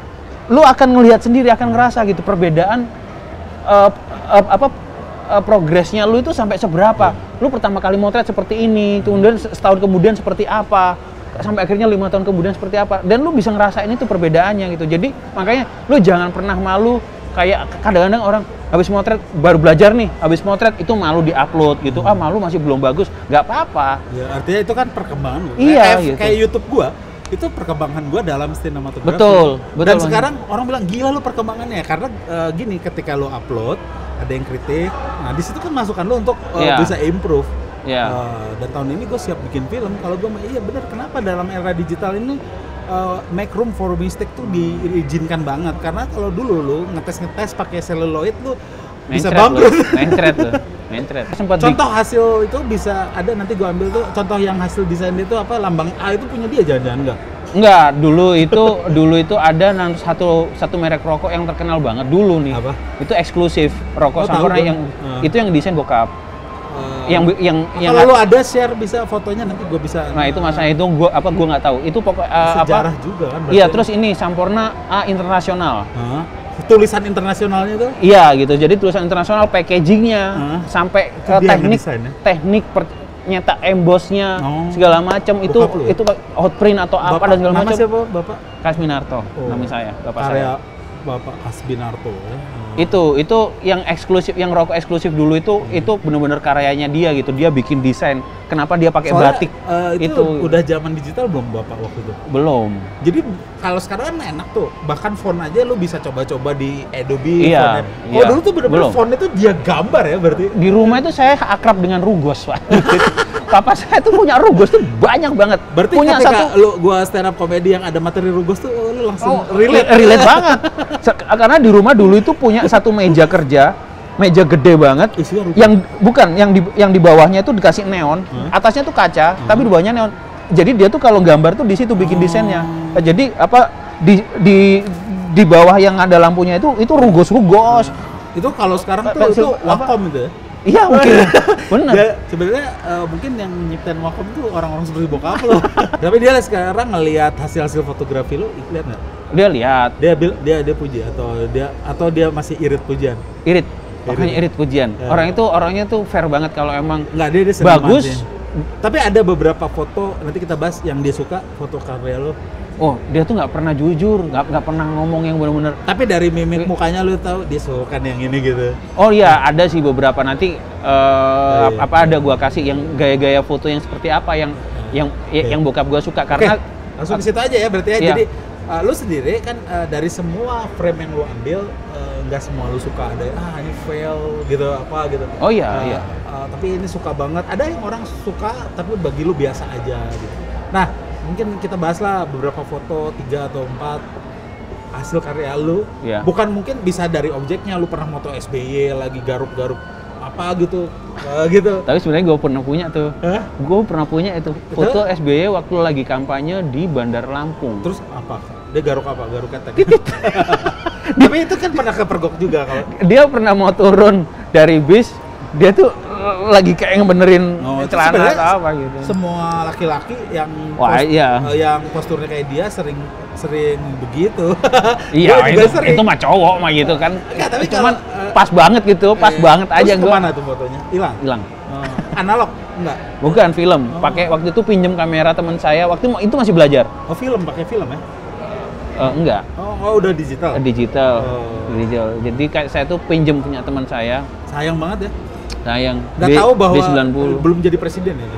lu akan ngelihat sendiri, akan ngerasa gitu perbedaan eh, eh, apa eh, progresnya lu itu sampai seberapa. Lu pertama kali motret seperti ini, kemudian setahun kemudian seperti apa, sampai akhirnya lima tahun kemudian seperti apa, dan lu bisa ngerasain itu perbedaannya gitu. Jadi makanya lu jangan pernah malu. Kayak kadang-kadang orang habis motret baru belajar nih, habis motret itu malu diupload gitu. Ah, malu masih belum bagus, nggak apa-apa. Ya, artinya itu kan perkembangan gua. Iya, kayak, gitu. kayak YouTube gua, itu perkembangan gua dalam sinematografi. Betul, betul Dan banget. sekarang orang bilang gila lu perkembangannya karena eh, gini ketika lu upload ada yang kritik. Nah, di situ kan masukan lu untuk eh, Iya. bisa improve. Iya. Eh, dan tahun ini gue siap bikin film. Kalau gue iya bener, kenapa dalam era digital ini eh, make room for mistake tuh diizinkan banget, karena kalau dulu lu ngetes-ngetes pakai celluloid lu bisa Mencret bangkrut. lu, mencret lu, mencret. Sempat di- Contoh hasil itu bisa ada, nanti gua ambil tuh contoh yang hasil desain itu apa, lambang A itu punya dia, jangan-jangan enggak? Enggak, dulu itu dulu itu ada nan- satu satu merek rokok yang terkenal banget dulu nih. Apa? Itu eksklusif rokok Oh, tahu Sampurna gua. yang Eh. itu yang desain bokap. Eh, Yang yang yang kalau lu ada share bisa fotonya, nanti gua bisa. Nah, itu masalah itu gua apa gua nggak tahu. Itu pokok eh, sejarah apa? juga kan. Iya, berarti. terus ini Sampurna A internasional. Hah? Tulisan internasionalnya tuh. Iya gitu. Jadi tulisan internasional packagingnya Hah? sampai ke Dia yang teknik ngedesain ya? teknik per- nyetak embossnya Oh. segala macam itu Bokap lu ya? itu outprint atau apa Bapak, dan segala nama macam. siapa Bapak? Kasminarto, Oh, nama saya, bapak karya saya. Bapak Kasbinarto ya. Itu itu yang eksklusif, yang rokok eksklusif dulu itu itu benar-benar karyanya dia gitu. Dia bikin desain. Kenapa dia pakai Soalnya, batik? eh, itu, itu udah zaman digital belum Bapak waktu itu? belum. Jadi kalau sekarang kan enak tuh, bahkan font aja lu bisa coba-coba di Adobe. Iya, fontnya. iya. Oh dulu tuh bener-bener Belum. font itu dia gambar ya berarti. Di rumah itu saya akrab dengan Rugos, Pak. Papa saya tuh punya Rugos tuh banyak banget. Berarti punya ketika satu lu gua stand up komedi yang ada materi Rugos tuh, oh, lu langsung Oh, relate. relate banget. Se- Karena di rumah dulu itu punya satu meja kerja meja gede banget. Isinya ruko. Yang bukan yang di yang di bawahnya itu dikasih neon, Hmm. atasnya tuh kaca, Hmm. tapi di bawahnya neon. Jadi dia tuh kalau gambar tuh di situ bikin Oh. desainnya. Eh, Jadi apa di di di bawah yang ada lampunya itu itu rugos-rugos. Itu kalau sekarang tuh Pensil itu apa? Wacom itu ya. Iya mungkin. Bener. Dia sebenarnya eh, mungkin yang nyiptain Wacom tuh orang-orang seperti bokap lo. Tapi dia sekarang ngelihat hasil-hasil fotografi lo, lihat nggak? Dia lihat, Dia bil- dia dia puji atau dia atau dia masih irit pujian? irit. Makanya irit pujian. Ya. Orang itu orangnya tuh fair banget kalau emang Enggak, dia dia seniman bagus. sih. Tapi ada beberapa foto nanti kita bahas yang dia suka foto karya lo. Oh, dia tuh nggak pernah jujur, nggak nggak pernah ngomong yang benar-benar. Tapi dari mimik mukanya lu tahu dia suka yang ini gitu. Oh iya, ada sih beberapa nanti eh, iya. apa ada gua kasih yang gaya-gaya foto yang seperti apa yang yang Oke. yang bokap gua suka karena Oke, langsung ke situ aja ya berarti ya. Iya. Jadi uh, lu sendiri kan uh, dari semua frame yang lu ambil uh, nggak semua lu suka, ada ah ini fail gitu apa gitu. Oh iya, Uh, iya. uh, tapi ini suka banget. Ada yang orang suka tapi bagi lu biasa aja gitu. Nah, mungkin kita bahas lah beberapa foto tiga atau empat hasil karya lu. Iya. Bukan mungkin bisa dari objeknya, lu pernah moto S B Y lagi garuk-garuk apa gitu. Uh, gitu. Tapi sebenarnya gue pernah punya tuh. Hah? Gue pernah punya itu foto S B Y waktu lagi kampanye di Bandar Lampung. Terus apa? Dia garuk apa? Garuk ketek. Tapi itu kan pernah kepergok juga kalau. Dia pernah mau turun dari bis, dia tuh eh, lagi kayak ngebenerin Oh, itu celana sebenarnya atau apa gitu. Semua laki-laki yang Wah, iya. eh, yang posturnya kayak dia sering sering begitu. Iya, Gua juga itu, sering. itu mah cowok mah gitu kan. Enggak, tapi Cuman kalau, eh, pas banget gitu, pas Eh, banget aja terus gue. kemana tuh fotonya? Hilang. Hilang. Oh, analog? Enggak. Bukan film, Oh. pakai waktu itu pinjem kamera teman saya. Waktu itu masih belajar. Oh, film, pakai film ya? Eh, enggak, Oh, oh udah digital. digital. Oh. Digital. Jadi kayak saya tuh pinjem punya teman saya. Sayang banget ya. Sayang. Nggak D- tahu bahwa D sembilan puluh. belum jadi presiden ya.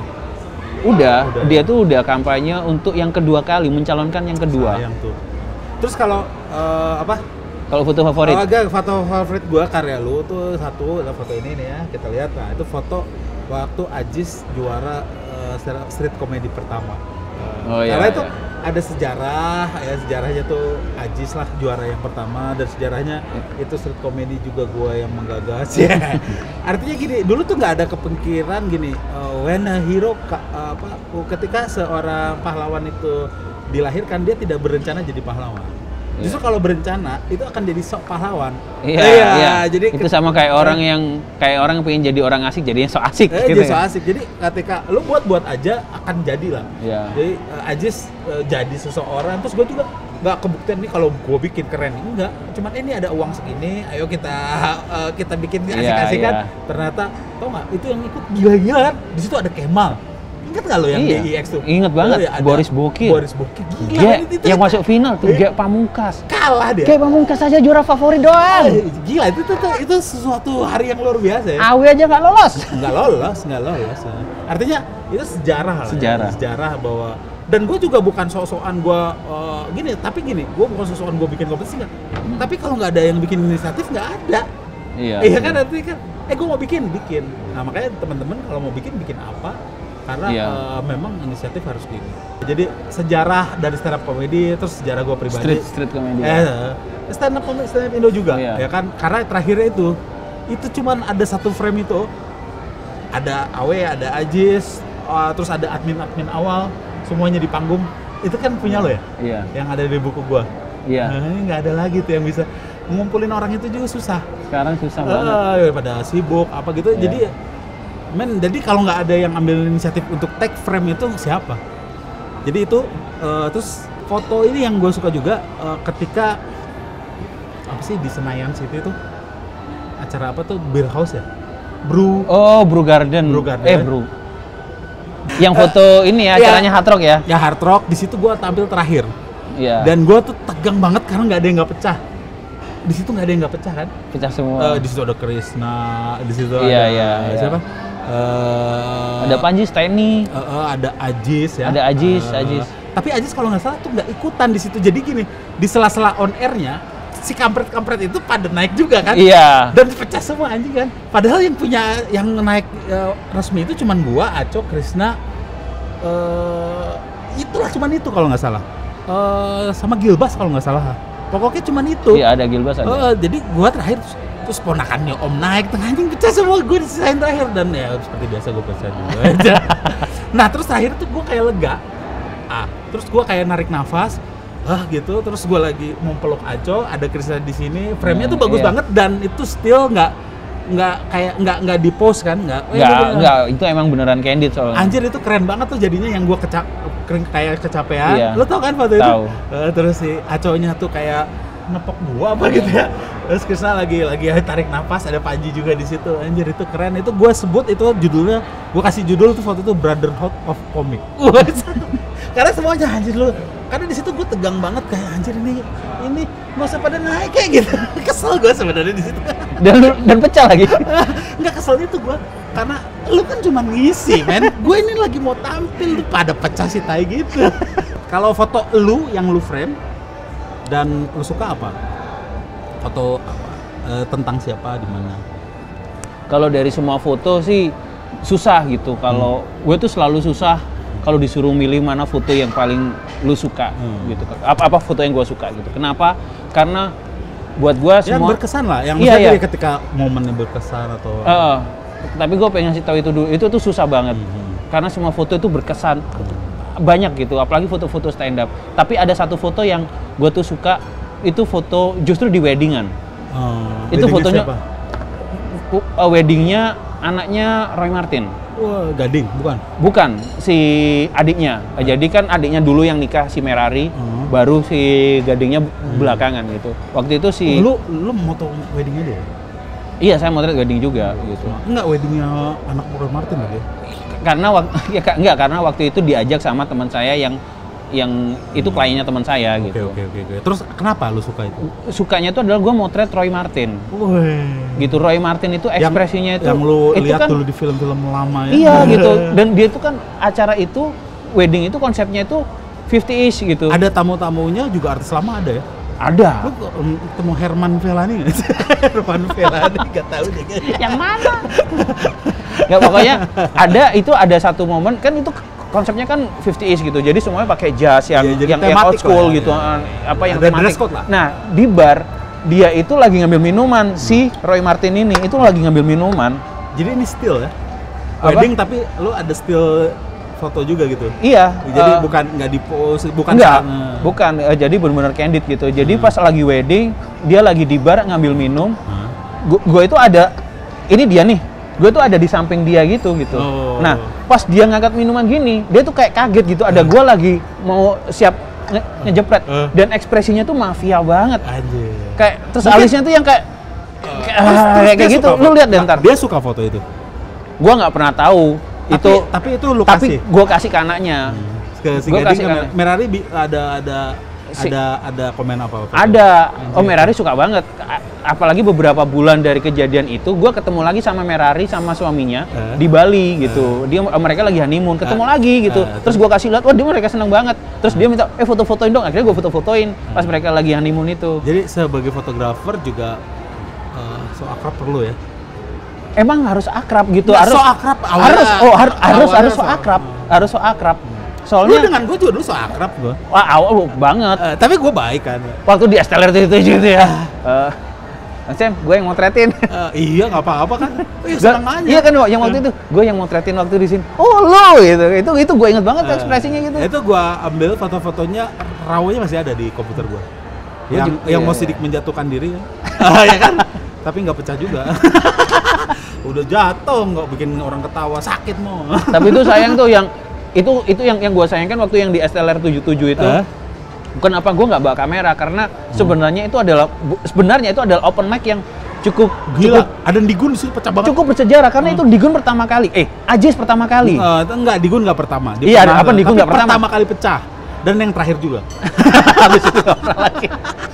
Udah, Udah. dia tuh udah kampanye untuk yang kedua kali, mencalonkan yang kedua. Sayang tuh. Terus kalau eh, apa? Kalau foto favorit, Oh, agak foto favorit gua karya lu tuh satu adalah foto ini nih ya, kita lihat. Nah, itu foto waktu Ajis juara uh, street comedy pertama. Uh, Oh, iya, karena itu iya. ada sejarah ya, sejarahnya tuh Ajis lah juara yang pertama, dan sejarahnya itu street comedy juga gua yang menggagas ya. Artinya gini, dulu tuh nggak ada kepikiran gini, uh, when a hero ka- uh, apa ketika seorang pahlawan itu dilahirkan, dia tidak berencana jadi pahlawan. Justru kalau berencana itu akan jadi sok pahlawan. iya, Iya, iya. jadi itu sama kayak orang yang kayak orang pengen jadi orang asik, jadinya so asik. eh, gitu jadi so ya. asik. Jadi ketika lu buat-buat aja akan jadi lah. Iya. Jadi uh, Ajis uh, jadi seseorang, terus gue juga nggak kebuktian nih kalau gue bikin keren, enggak. Cuman ini ada uang segini, ayo kita uh, kita bikin Iya, asik-asikan. iya. Ternyata tau nggak? Itu yang ikut gila-gilaan. Di situ ada Kemal. Ingat nggak lo yang Iya, D I X tuh? inget banget. Oh, iya, ada Boris Bokir. Boris Bokir. Gila, Ge, itu, itu yang masuk final tuh, Eh. Ge Pamungkas. kalah dia. Ge Pamungkas aja juara favorit doang. Eh, Gila, itu, itu, itu, itu sesuatu hari yang luar biasa ya. Awi aja nggak lolos. Nggak lolos, nggak lolos. Artinya itu sejarah lah. ya. Sejarah. Sejarah bahwa, dan gue juga bukan sok-sokan gue uh, gini, tapi gini, gue bukan sok-sokan gue bikin kompetisi nggak. Tapi kalau nggak ada yang bikin inisiatif nggak ada. Iya. Iya kan, nanti kan, eh gue mau bikin, bikin. Nah makanya teman-teman kalau mau bikin, bikin apa? Karena Iya. uh, memang inisiatif harus gini. Jadi sejarah dari stand up comedy, terus sejarah gue pribadi. Street street comedy. Eh, stand up comedy, stand up Indo juga, Iya. ya kan? Karena terakhirnya itu, itu cuman ada satu frame itu, ada Awe, ada Ajis, uh, terus ada admin-admin awal, semuanya di panggung. Itu kan punya lo ya, Iya. yang ada di buku gua. Iya. Nah, ini nggak ada lagi tuh yang bisa ngumpulin orang itu juga susah. Sekarang susah banget. Eh, pada sibuk apa gitu, Iya. jadi men, jadi kalau nggak ada yang ambil inisiatif untuk take frame itu siapa? Jadi itu eh, terus foto ini yang gue suka juga eh, ketika apa sih di Senayan City itu acara apa tuh, beer house ya, brew. Oh, Brew Garden. Brew Garden. Eh, Brew. Yang foto ini ya, Iya. acaranya Hard Rock ya? Ya hard rock, di situ gue tampil terakhir. Iya. Dan gue tuh tegang banget karena nggak ada yang nggak pecah. Di situ nggak ada yang nggak pecah kan? pecah semua. Eh, di situ ada Krishna, di situ Iya, ada iya, iya. siapa? Eh, Ada Panji Steny. Eh, eh, ada Ajis ya. Ada Ajis, Eh, Ajis. Tapi Ajis kalau nggak salah tuh nggak ikutan di situ. Jadi gini, di sela-sela on airnya si kampret-kampret itu pada naik juga kan? Iya. Dan pecah semua anjing kan. Padahal yang punya yang naik eh, resmi itu cuman gua, Aco, Krishna, eh itulah cuman itu kalau nggak salah. Eh sama Gilbas kalau nggak salah. Pokoknya cuman itu. Iya, ada Gilbas ada. Eh, jadi gua terakhir terus ponakannya Om naik, tengah anjing pecah semua, gue disisain terakhir dan ya seperti biasa gue pecah juga aja. Nah terus terakhir tuh gue kayak lega, ah terus gue kayak narik nafas, ah gitu, terus gue lagi mau peluk Aco, ada Krisna di sini, frame-nya tuh bagus iya. banget dan itu still nggak nggak kayak nggak nggak di post kan, nggak, oh, Nggak, iya, nggak, itu emang beneran candid soalnya. anjir itu keren banget tuh jadinya yang gue kecap kayak kecapean, Iya. lo tau kan foto itu? Tahu. Eh, terus si Aco-nya tuh kayak nepok gua apa gitu ya. Terus Krisna lagi lagi tarik nafas, ada Panji juga di situ. Anjir itu keren. Itu gua sebut itu judulnya, gua kasih judul tuh foto itu Brotherhood of Comic. Karena semuanya anjir lu. Karena di situ gua tegang banget kayak anjir ini ini nggak usah pada naik kayak gitu. Kesel gua sebenarnya di situ. Dan lu- dan pecah lagi. Nggak keselnya tuh gua karena lu kan cuma ngisi, men. Gue ini lagi mau tampil lu pada pecah si tai gitu. Kalau foto lu yang lu frame dan lu suka apa? Foto apa? E, tentang siapa, di mana? Kalau dari semua foto sih susah gitu. Kalau Hmm. gue tuh selalu susah kalau disuruh milih mana foto yang paling lu suka Hmm. gitu. Apa apa foto yang gue suka gitu. Kenapa? Karena buat gue Yang semua berkesan lah, yang Iya, misalnya iya. dari ketika momennya berkesan atau Eh, tapi gue pengen ngasih tahu itu dulu. Itu tuh susah banget. Mhm. Karena semua foto itu berkesan banyak gitu, apalagi foto-foto stand up. Tapi ada satu foto yang gue tuh suka, itu foto justru di weddingan. Oh, Itu weddingnya fotonya siapa? uh, weddingnya anaknya Roy Martin. Wah, Gading, bukan? Bukan, si adiknya. Jadi kan adiknya dulu yang nikah si Merari, Hmm. baru si Gadingnya belakangan gitu. Waktu itu si Lu lu moto weddingnya dia? iya saya motret wedding juga gitu. Enggak, weddingnya anak Roy Martin lagi. Karena waktu ya ka- enggak karena waktu itu diajak sama teman saya yang yang itu kliennya teman saya Oke, gitu. oke, oke, oke. Terus kenapa lu suka itu? Sukanya itu adalah gue motret Roy Martin. Wih. Gitu, Roy Martin itu Yang- ekspresinya itu yang lu itu lihat kan, dulu di film-film lama ya. iya gitu, dan dia itu kan acara itu wedding itu konsepnya itu fifty-ish gitu. Ada tamu-tamunya juga artis lama ada ya? Ada. Lu kok, um, ketemu Herman Felani nggak sih? Herman Felani nggak tahu deh. Yang mana? Ya pokoknya ada itu ada satu momen kan itu konsepnya kan fifty-ish gitu. Jadi semuanya pakai jas yang Iya, jadi yang, yang tematik old school lah ya, gitu. iya. eh, Apa yang Ada tematik. dress code lah. Nah, di bar dia itu lagi ngambil minuman si Roy Martin ini itu lagi ngambil minuman. Jadi ini still ya? Apa? Wedding tapi lu ada still foto juga gitu? Iya. Jadi eh, bukan nggak di post, bukan enggak, sana. bukan. eh, jadi benar-benar candid gitu. Jadi Hmm. pas lagi wedding, dia lagi di bar ngambil minum. Hah? Gue itu ada, ini dia nih. Gue tuh ada di samping dia gitu gitu. Oh. Nah, pas dia ngangkat minuman gini, dia tuh kayak kaget gitu. Ada gue lagi mau siap nge- ngejepret Eh. dan ekspresinya tuh mafia banget. Anjir. Kayak terus Mungkin- alisnya tuh yang kayak kayak, Terus- ah, terus kayak dia gitu. suka Lu foto- lihat deh ntar. Dia suka foto itu. Gue nggak pernah tahu Tapi, itu. tapi itu lu Tapi kasih. gue kasih ke anaknya. Ke si Gua Gading kasih kan kan- Merari bi- ada ada Si- ada ada komen apa? apa Ada. Oh, Merari suka banget. A- Apalagi beberapa bulan dari kejadian itu, gue ketemu lagi sama Merari sama suaminya Eh. di Bali gitu. Dia mereka lagi honeymoon, ketemu Eh. lagi gitu. Eh, Terus gue kasih lihat, wah dia mereka seneng banget. Terus dia minta, eh foto-fotoin dong. Akhirnya gue foto-fotoin pas mereka lagi honeymoon itu. Jadi sebagai fotografer juga eh, so akrab perlu ya? Emang harus akrab gitu. Nggak harus so akrab, awalnya- harus oh har- harus awalnya harus so so- akrab. Harus so akrab. Lu Soalnya dengan gue juga dulu so akrab gue. wah awal banget. Eh, tapi gue baik kan. Waktu di Esteller itu gitu ya. Eh, Mas Cem, gue yang motretin. Eh, iya nggak apa-apa kan? Oh, iya, Gua- senang aja. Iya kan Wak, yang waktu itu gue yang motretin waktu di sini. Oh lo gitu, itu itu gue inget banget Eh, ekspresinya gitu. Itu gue ambil foto-fotonya, rawnya masih ada di komputer gue. Gua Yang juga- yang iya, mau iya. sidik menjatuhkan diri ya. ya kan? Tapi nggak pecah juga. Udah jatuh, nggak bikin orang ketawa, sakit mau. Tapi itu sayang tuh yang itu itu yang yang gue sayangkan waktu yang di S T L R tujuh puluh tujuh itu. Eh? Bukan apa gue nggak bawa kamera karena sebenarnya itu adalah bu- sebenarnya itu adalah open mic yang cukup Gila, cukup ada Digun di situ pecah banget. cukup bersejarah karena itu Digun pertama kali. Eh, Ajis pertama kali. Eh, enggak, Digun nggak pertama. Dia Iya, pernah- apa Digun tapi nggak pertama? pertama kali pecah. Dan yang terakhir juga. Habis itu nggak pernah lagi.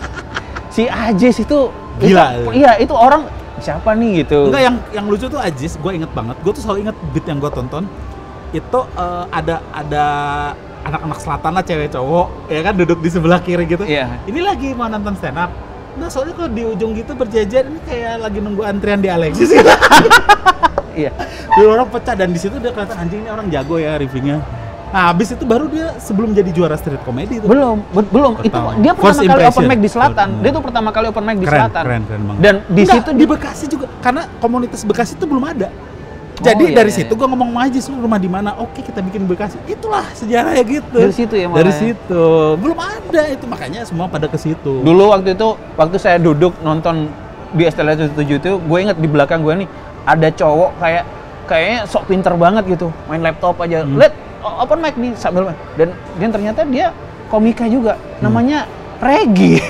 Si Ajis itu Gila. itu- iya, itu orang siapa nih gitu. Enggak, yang yang lucu tuh Ajis, gue inget banget. Gue tuh selalu inget beat yang gue tonton. Itu eh, ada ada anak-anak selatan lah, cewek cowok, ya kan duduk di sebelah kiri gitu. Iya. Ini lagi mau nonton stand up. Nah, soalnya kalau di ujung gitu berjajar, ini kayak lagi nunggu antrian di Alexis gitu. Iya. Dulu orang pecah dan di situ dia kelihatan anjing ini orang jago ya reviewnya. Nah, habis itu baru dia sebelum jadi juara street comedy itu. Belum, be- belum. Itu Pertama. dia First pertama kali impression. open mic di selatan. Hmm. Dia tuh pertama kali open mic di Keren, selatan. keren, keren banget. Dan di Enggak, situ di Bekasi juga karena komunitas Bekasi itu belum ada. Jadi Oh, iya, dari iya, situ iya. gua ngomong sama Ajis, lu rumah di mana? Oke, kita bikin Bekasi. Itulah sejarahnya gitu. Dari situ ya malah Dari ya. situ. Belum ada itu, makanya semua pada ke situ. Dulu waktu itu, waktu saya duduk nonton di S T L tujuh puluh tujuh itu, gue inget di belakang gue nih ada cowok kayak kayaknya sok pinter banget gitu, main laptop aja. Hmm. Lihat o- open mic nih sambil main. Dan dan ternyata dia komika juga, namanya Regi.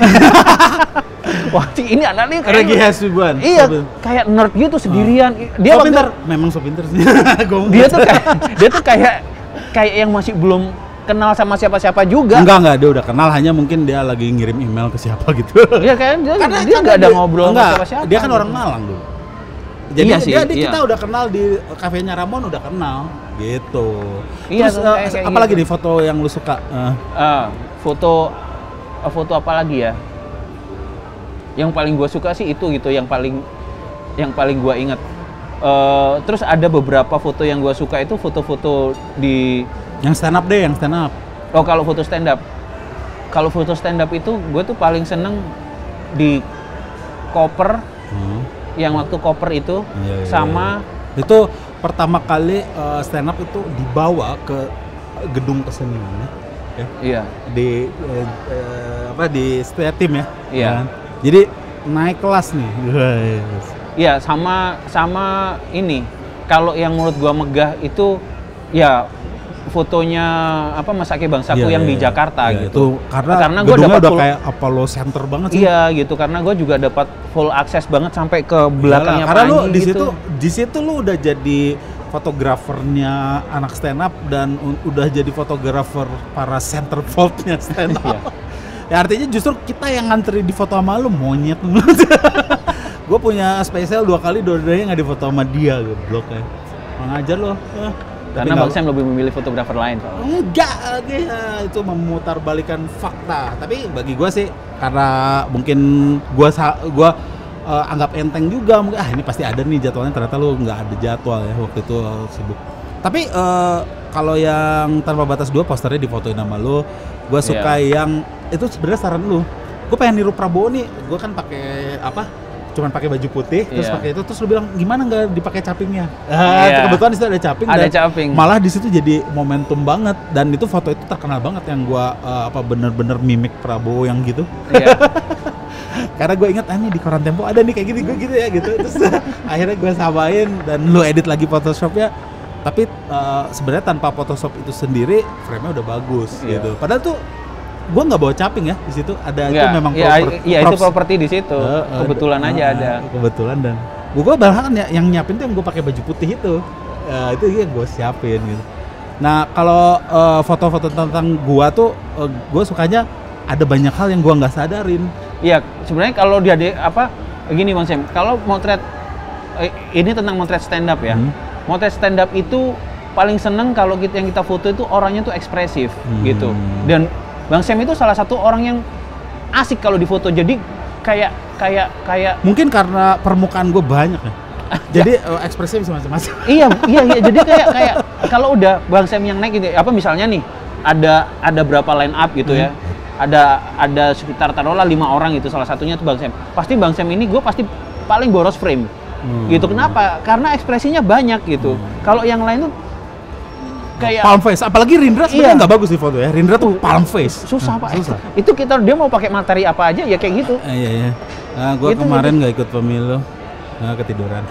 Wah, si ini anak nih kayak Regi Hasibuan. Iya, kayak nerd gitu sendirian. Dia so waktu- pinter, memang so pinter sih. Gua dia tuh kayak dia tuh kayak kayak yang masih belum kenal sama siapa-siapa juga. enggak enggak dia udah kenal, hanya mungkin dia lagi ngirim email ke siapa gitu. Iya kan, dia Karena dia kan nggak ada dia- ngobrol enggak, sama siapa-siapa. Dia kan gitu. orang Malang dulu. Jadi Iya sih, dia, dia iya. kita udah kenal di kafenya Ramon, udah kenal gitu. Iya, Terus tuh, eh, kayak- kayak apalagi gitu. nih foto yang lu suka? Eh, Ah, foto ah, foto apa lagi ya? Yang paling gue suka sih itu gitu, yang paling yang paling gue inget. Eh, terus ada beberapa foto yang gue suka itu foto-foto di yang stand up deh, yang stand up. oh kalau foto stand up, kalau foto stand up itu gue tuh paling seneng di koper, Hmm. yang waktu koper itu Iya, iya, sama Itu pertama kali eh, stand up itu dibawa ke gedung kesenian ya. Ya. iya Di eh, eh, apa di setiap tim ya. Iya. Kan? Jadi naik kelas nih. Guys. iya sama sama ini. Kalau yang menurut gua megah itu ya fotonya apa Mas Aki Bangsaku Iya, yang iya, di iya. Jakarta Iya, gitu. Itu karena, Karena gua gedungnya dapat udah full- kayak Apollo Center banget sih. Iya gitu, karena gue juga dapat full akses banget sampai ke belakangnya Iyalah, karena lu Panji di gitu. situ di situ lu udah jadi fotografernya anak stand up dan u- udah jadi fotografer para centerfoldnya stand up. Ya artinya justru kita yang ngantri di foto sama lu monyet. Gue punya spesial dua kali, dua-duanya nggak di foto sama dia, goblok ya. Mengajar lo. Eh, tapi Karena nggak- Bang Sam lebih memilih fotografer lain soalnya. Enggak, oke, ya, itu memutarbalikan fakta. Tapi bagi gua sih karena mungkin gua sa- gua eh, anggap enteng juga, mungkin ah ini pasti ada nih jadwalnya, ternyata lu nggak ada jadwal ya waktu itu, eh, sibuk. Tapi eh, kalau yang Tanpa Batas dua posternya difotoin sama lu, gua suka yang itu sebenarnya saran lu. Gua pengen niru Prabowo nih, gua kan pakai apa? Cuman pakai baju putih, terus Iya. pakai itu, terus lu bilang gimana nggak dipakai capingnya? Ah, Iya. kebetulan di situ ada caping. Ada dan caping. Malah di situ jadi momentum banget, dan itu foto itu terkenal banget yang gua eh, apa bener-bener mimik Prabowo yang gitu. Iya. Karena gue inget ah nih di koran Tempo ada nih kayak gini, gue gitu ya gitu. Terus akhirnya gue samain dan lu edit lagi Photoshopnya. Tapi eh, sebenarnya tanpa Photoshop itu sendiri frame-nya udah bagus Iya. gitu. Padahal tuh gue nggak bawa caping ya di situ, ada itu Enggak, memang iya, proper- iya itu props. properti di situ. Eh, eh, Kebetulan eh, aja eh, ada. Kebetulan, dan gue bahkan ya, yang nyiapin tuh yang gue pakai baju putih itu. Eh, itu yang gue siapin gitu. Nah kalau eh, foto-foto tentang gua tuh eh, gue sukanya ada banyak hal yang gua nggak sadarin. Iya, sebenarnya kalau dia di apa gini Bang Sam, kalau motret eh, ini tentang motret stand up ya. Hmm. Motret stand up itu paling seneng kalau kita yang kita foto itu orangnya tuh ekspresif Hmm. gitu. Dan Bang Sam itu salah satu orang yang asik kalau difoto. Jadi kayak kayak kayak Mungkin karena permukaan gue banyak ya. Jadi eh, ekspresinya bisa macam-macam. iya, iya, iya. Jadi kayak kayak kalau udah Bang Sam yang naik gitu, apa misalnya nih ada ada berapa line up gitu ya, ada ada sekitar taruhlah lima orang gitu, salah satunya tuh Bang Sam. Pasti Bang Sam ini gue pasti paling boros frame, Hmm. gitu. Kenapa? Karena ekspresinya banyak gitu. Kalau yang lain tuh kayak Palm face, apalagi Rindra sebenarnya Iya. nggak bagus di foto ya. Rindra tuh palm face. susah Nah, pak. susah. Itu kita dia mau pakai materi apa aja ya kayak gitu. Eh, iya iya. Nah, gue Gitu, kemarin nggak ikut pemilu, nah, ketiduran.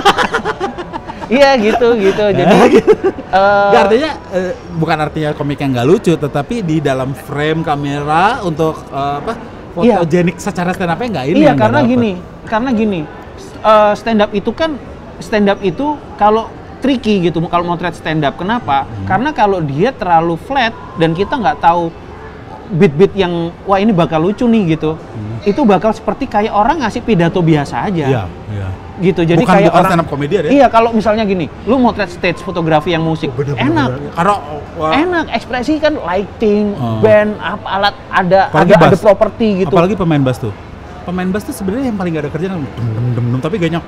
Iya gitu gitu. Jadi eh, Nggak, artinya eh, bukan artinya komik yang nggak lucu, tetapi di dalam frame kamera untuk eh, apa Iya. fotogenik secara stand up-nya nggak ini. iya yang nggak karena dapet. gini, karena gini, eh, stand up itu kan stand up itu kalau tricky gitu kalau motret stand up. Kenapa? Hmm. Karena kalau dia terlalu flat dan kita nggak tahu beat-beat yang wah ini bakal lucu nih gitu, Hmm. itu bakal seperti kayak orang ngasih pidato biasa aja. Iya iya. Gitu. Jadi bukan kayak bukan orang stand up komedian ya. Iya, kalau misalnya gini, lu motret stage fotografi yang musik, Bener, bener, enak. bener. Karena wah, Enak, ekspresi kan lighting, Oh. band, apa alat ada Apalagi ada, ada bass. properti gitu. apalagi pemain bass tuh. Pemain bass tuh sebenarnya yang paling gak ada kerjaan dem dem dem dem, tapi ganyok.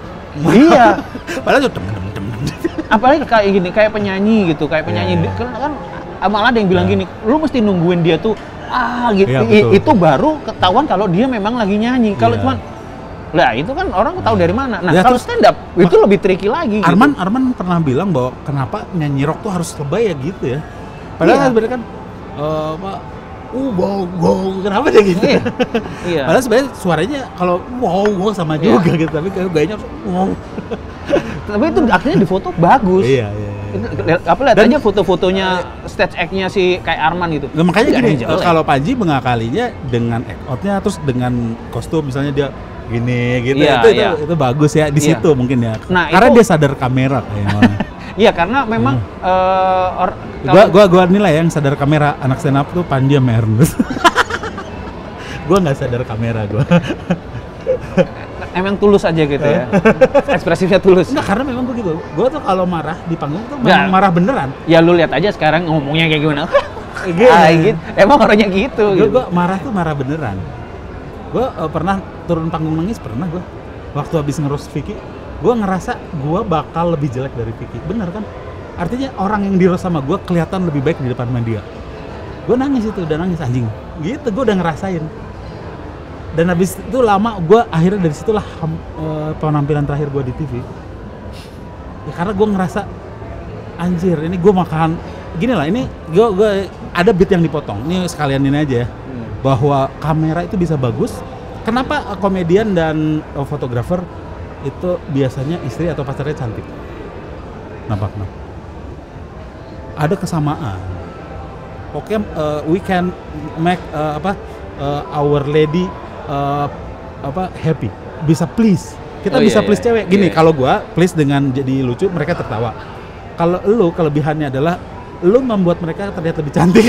Iya. Padahal tuh dem dem dem dem. Apalagi kayak gini, kayak penyanyi gitu, kayak penyanyi Iya, iya. kan, kan malah ada yang bilang Ya. gini, lu mesti nungguin dia tuh ah gitu. Iya, I- betul. itu baru ketahuan kalau dia memang lagi nyanyi. Kalau Iya. cuman lah itu kan orang tahu dari mana. Nah, Ya, kalau terus- stand up itu lebih tricky lagi gitu. Arman Arman pernah bilang bahwa kenapa nyanyi rock tuh harus lebay ya gitu ya. Padahal Iya. kan sebenarnya kan eh, apa uh wow wow kenapa dia gitu? Iya. Iya. Padahal sebenarnya suaranya kalau wow wow sama Iya. juga gitu, tapi kayak gayanya harus wow. Tapi itu akhirnya di foto bagus. Iya iya. Itu, iya. lihat- apa lihat Dan- aja foto-fotonya stage act-nya si kayak Arman gitu. Nah, makanya Nggak ada gini, yang jelek. eh, kalau Panji mengakalinya dengan act out-nya terus dengan kostum misalnya dia gini gitu Iya, itu, itu iya. itu bagus ya di Iya. situ mungkin ya. Nah, Karena itu- dia sadar kamera kayaknya. Iya karena memang eh, or- gua kalau- gua gua nilai yang sadar kamera anak stand up tuh Panji sama Ernest. Gua nggak sadar kamera gua. emang tulus aja gitu ya. Ekspresifnya tulus. Enggak, karena memang begitu. Gua tuh kalau marah di panggung tuh Nggak. memang marah beneran. Ya lu lihat aja sekarang ngomongnya kayak gimana. Gitu. Ah, gitu. Emang orangnya gitu. Gua, gitu. gua marah tuh marah beneran. Gua eh, pernah turun panggung nangis pernah gua. Waktu habis nge-roast Vicky, gua ngerasa gua bakal lebih jelek dari Vicky. Bener kan? Artinya orang yang di-roast sama gua kelihatan lebih baik di depan media. Gua nangis itu, udah nangis anjing. Gitu, gua udah ngerasain. Dan habis itu lama gua akhirnya dari situlah ham- eh, penampilan terakhir gua di T V. Ya karena gua ngerasa anjir, ini gua makan gini lah, ini gua gua ada beat yang dipotong. Ini sekalian ini aja ya. Hmm. Bahwa kamera itu bisa bagus. Kenapa eh, komedian dan eh, fotografer itu biasanya istri atau pacarnya cantik? Kenapa? Kenapa? Ada kesamaan. Oke, eh, we can make eh, apa eh, our lady eh, apa happy. Bisa please. Kita Oh, bisa iya, please iya. cewek. Gini, Iya. kalau gua please dengan jadi lucu, mereka tertawa. Kalau lu kelebihannya adalah lu membuat mereka terlihat lebih cantik.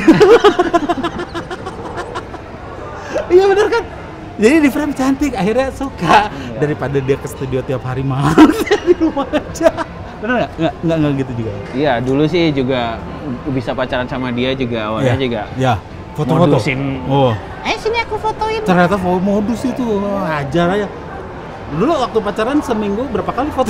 Iya bener kan? Jadi di frame cantik, akhirnya suka. Iya. Daripada dia ke studio tiap hari malam, dia di rumah aja. Bener nggak? Nggak, nggak, nggak gitu juga. Iya dulu sih juga bisa pacaran sama dia juga awalnya Iya. juga. Ya, foto-foto. Modusin. Oh, Eh sini aku fotoin. ternyata fo- modus itu, oh, ajar aja. Dulu waktu pacaran seminggu berapa kali foto?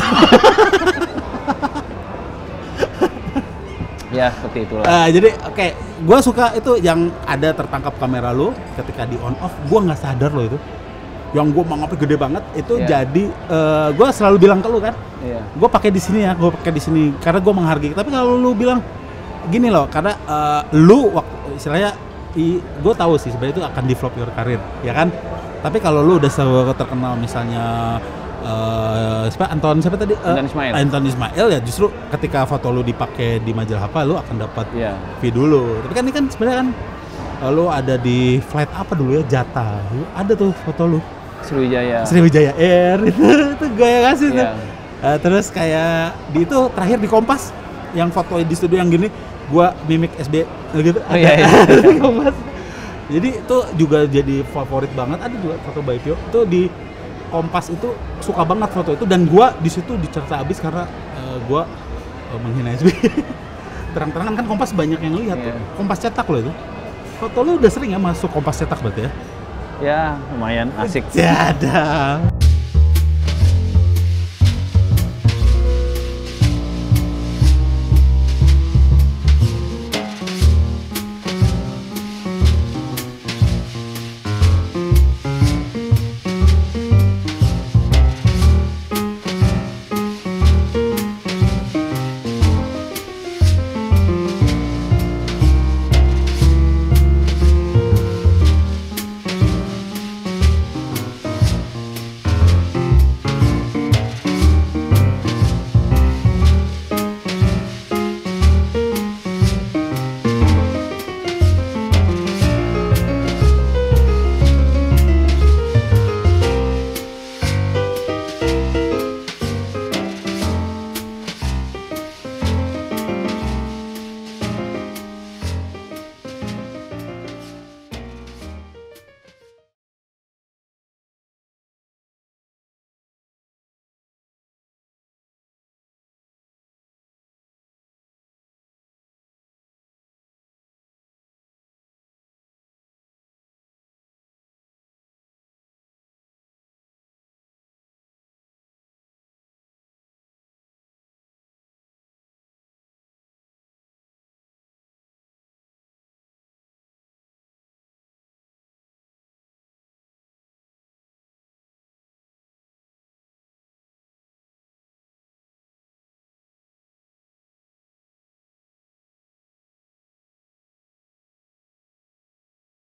Ya seperti itulah. Eh, jadi oke, gua suka itu yang ada tertangkap kamera lu ketika di on off, gua nggak sadar lo itu. Yang gua mangapnya gede banget itu Iya. jadi eh, gua selalu bilang ke lu kan, Iya. gue pakai di sini ya, gue pakai di sini karena gue menghargai. Tapi kalau lu bilang gini loh, karena eh, lu waktu istilahnya, gue tahu sih sebenarnya itu akan develop your career, ya kan? Tapi kalau lu udah se- terkenal misalnya eh siapa Anton siapa tadi? Eh, Anton Ismail. Anton Ismail ya justru ketika foto lu dipakai di majalah apa, lu akan dapat Iya. fee dulu. Tapi kan ini kan sebenarnya kan eh, lu ada di flight apa dulu ya, Jata, Lu ada tuh foto lu. Sriwijaya. Sriwijaya Air itu, itu gaya kasih tuh. Iya. Eh, terus kayak di itu terakhir di Kompas yang foto di studio yang gini, gua mimik S B gitu. Oh, iya, iya. Di Kompas. Jadi itu juga jadi favorit banget. Ada juga foto Baipio itu di Kompas itu suka banget foto itu, dan gua di situ dicerca abis karena eh, gua eh, menghina S B. Terang-terangan kan Kompas banyak yang lihat tuh. Iya. Kompas cetak loh itu. Foto lu udah sering ya masuk Kompas cetak berarti ya? Ya lumayan asik. Tiada.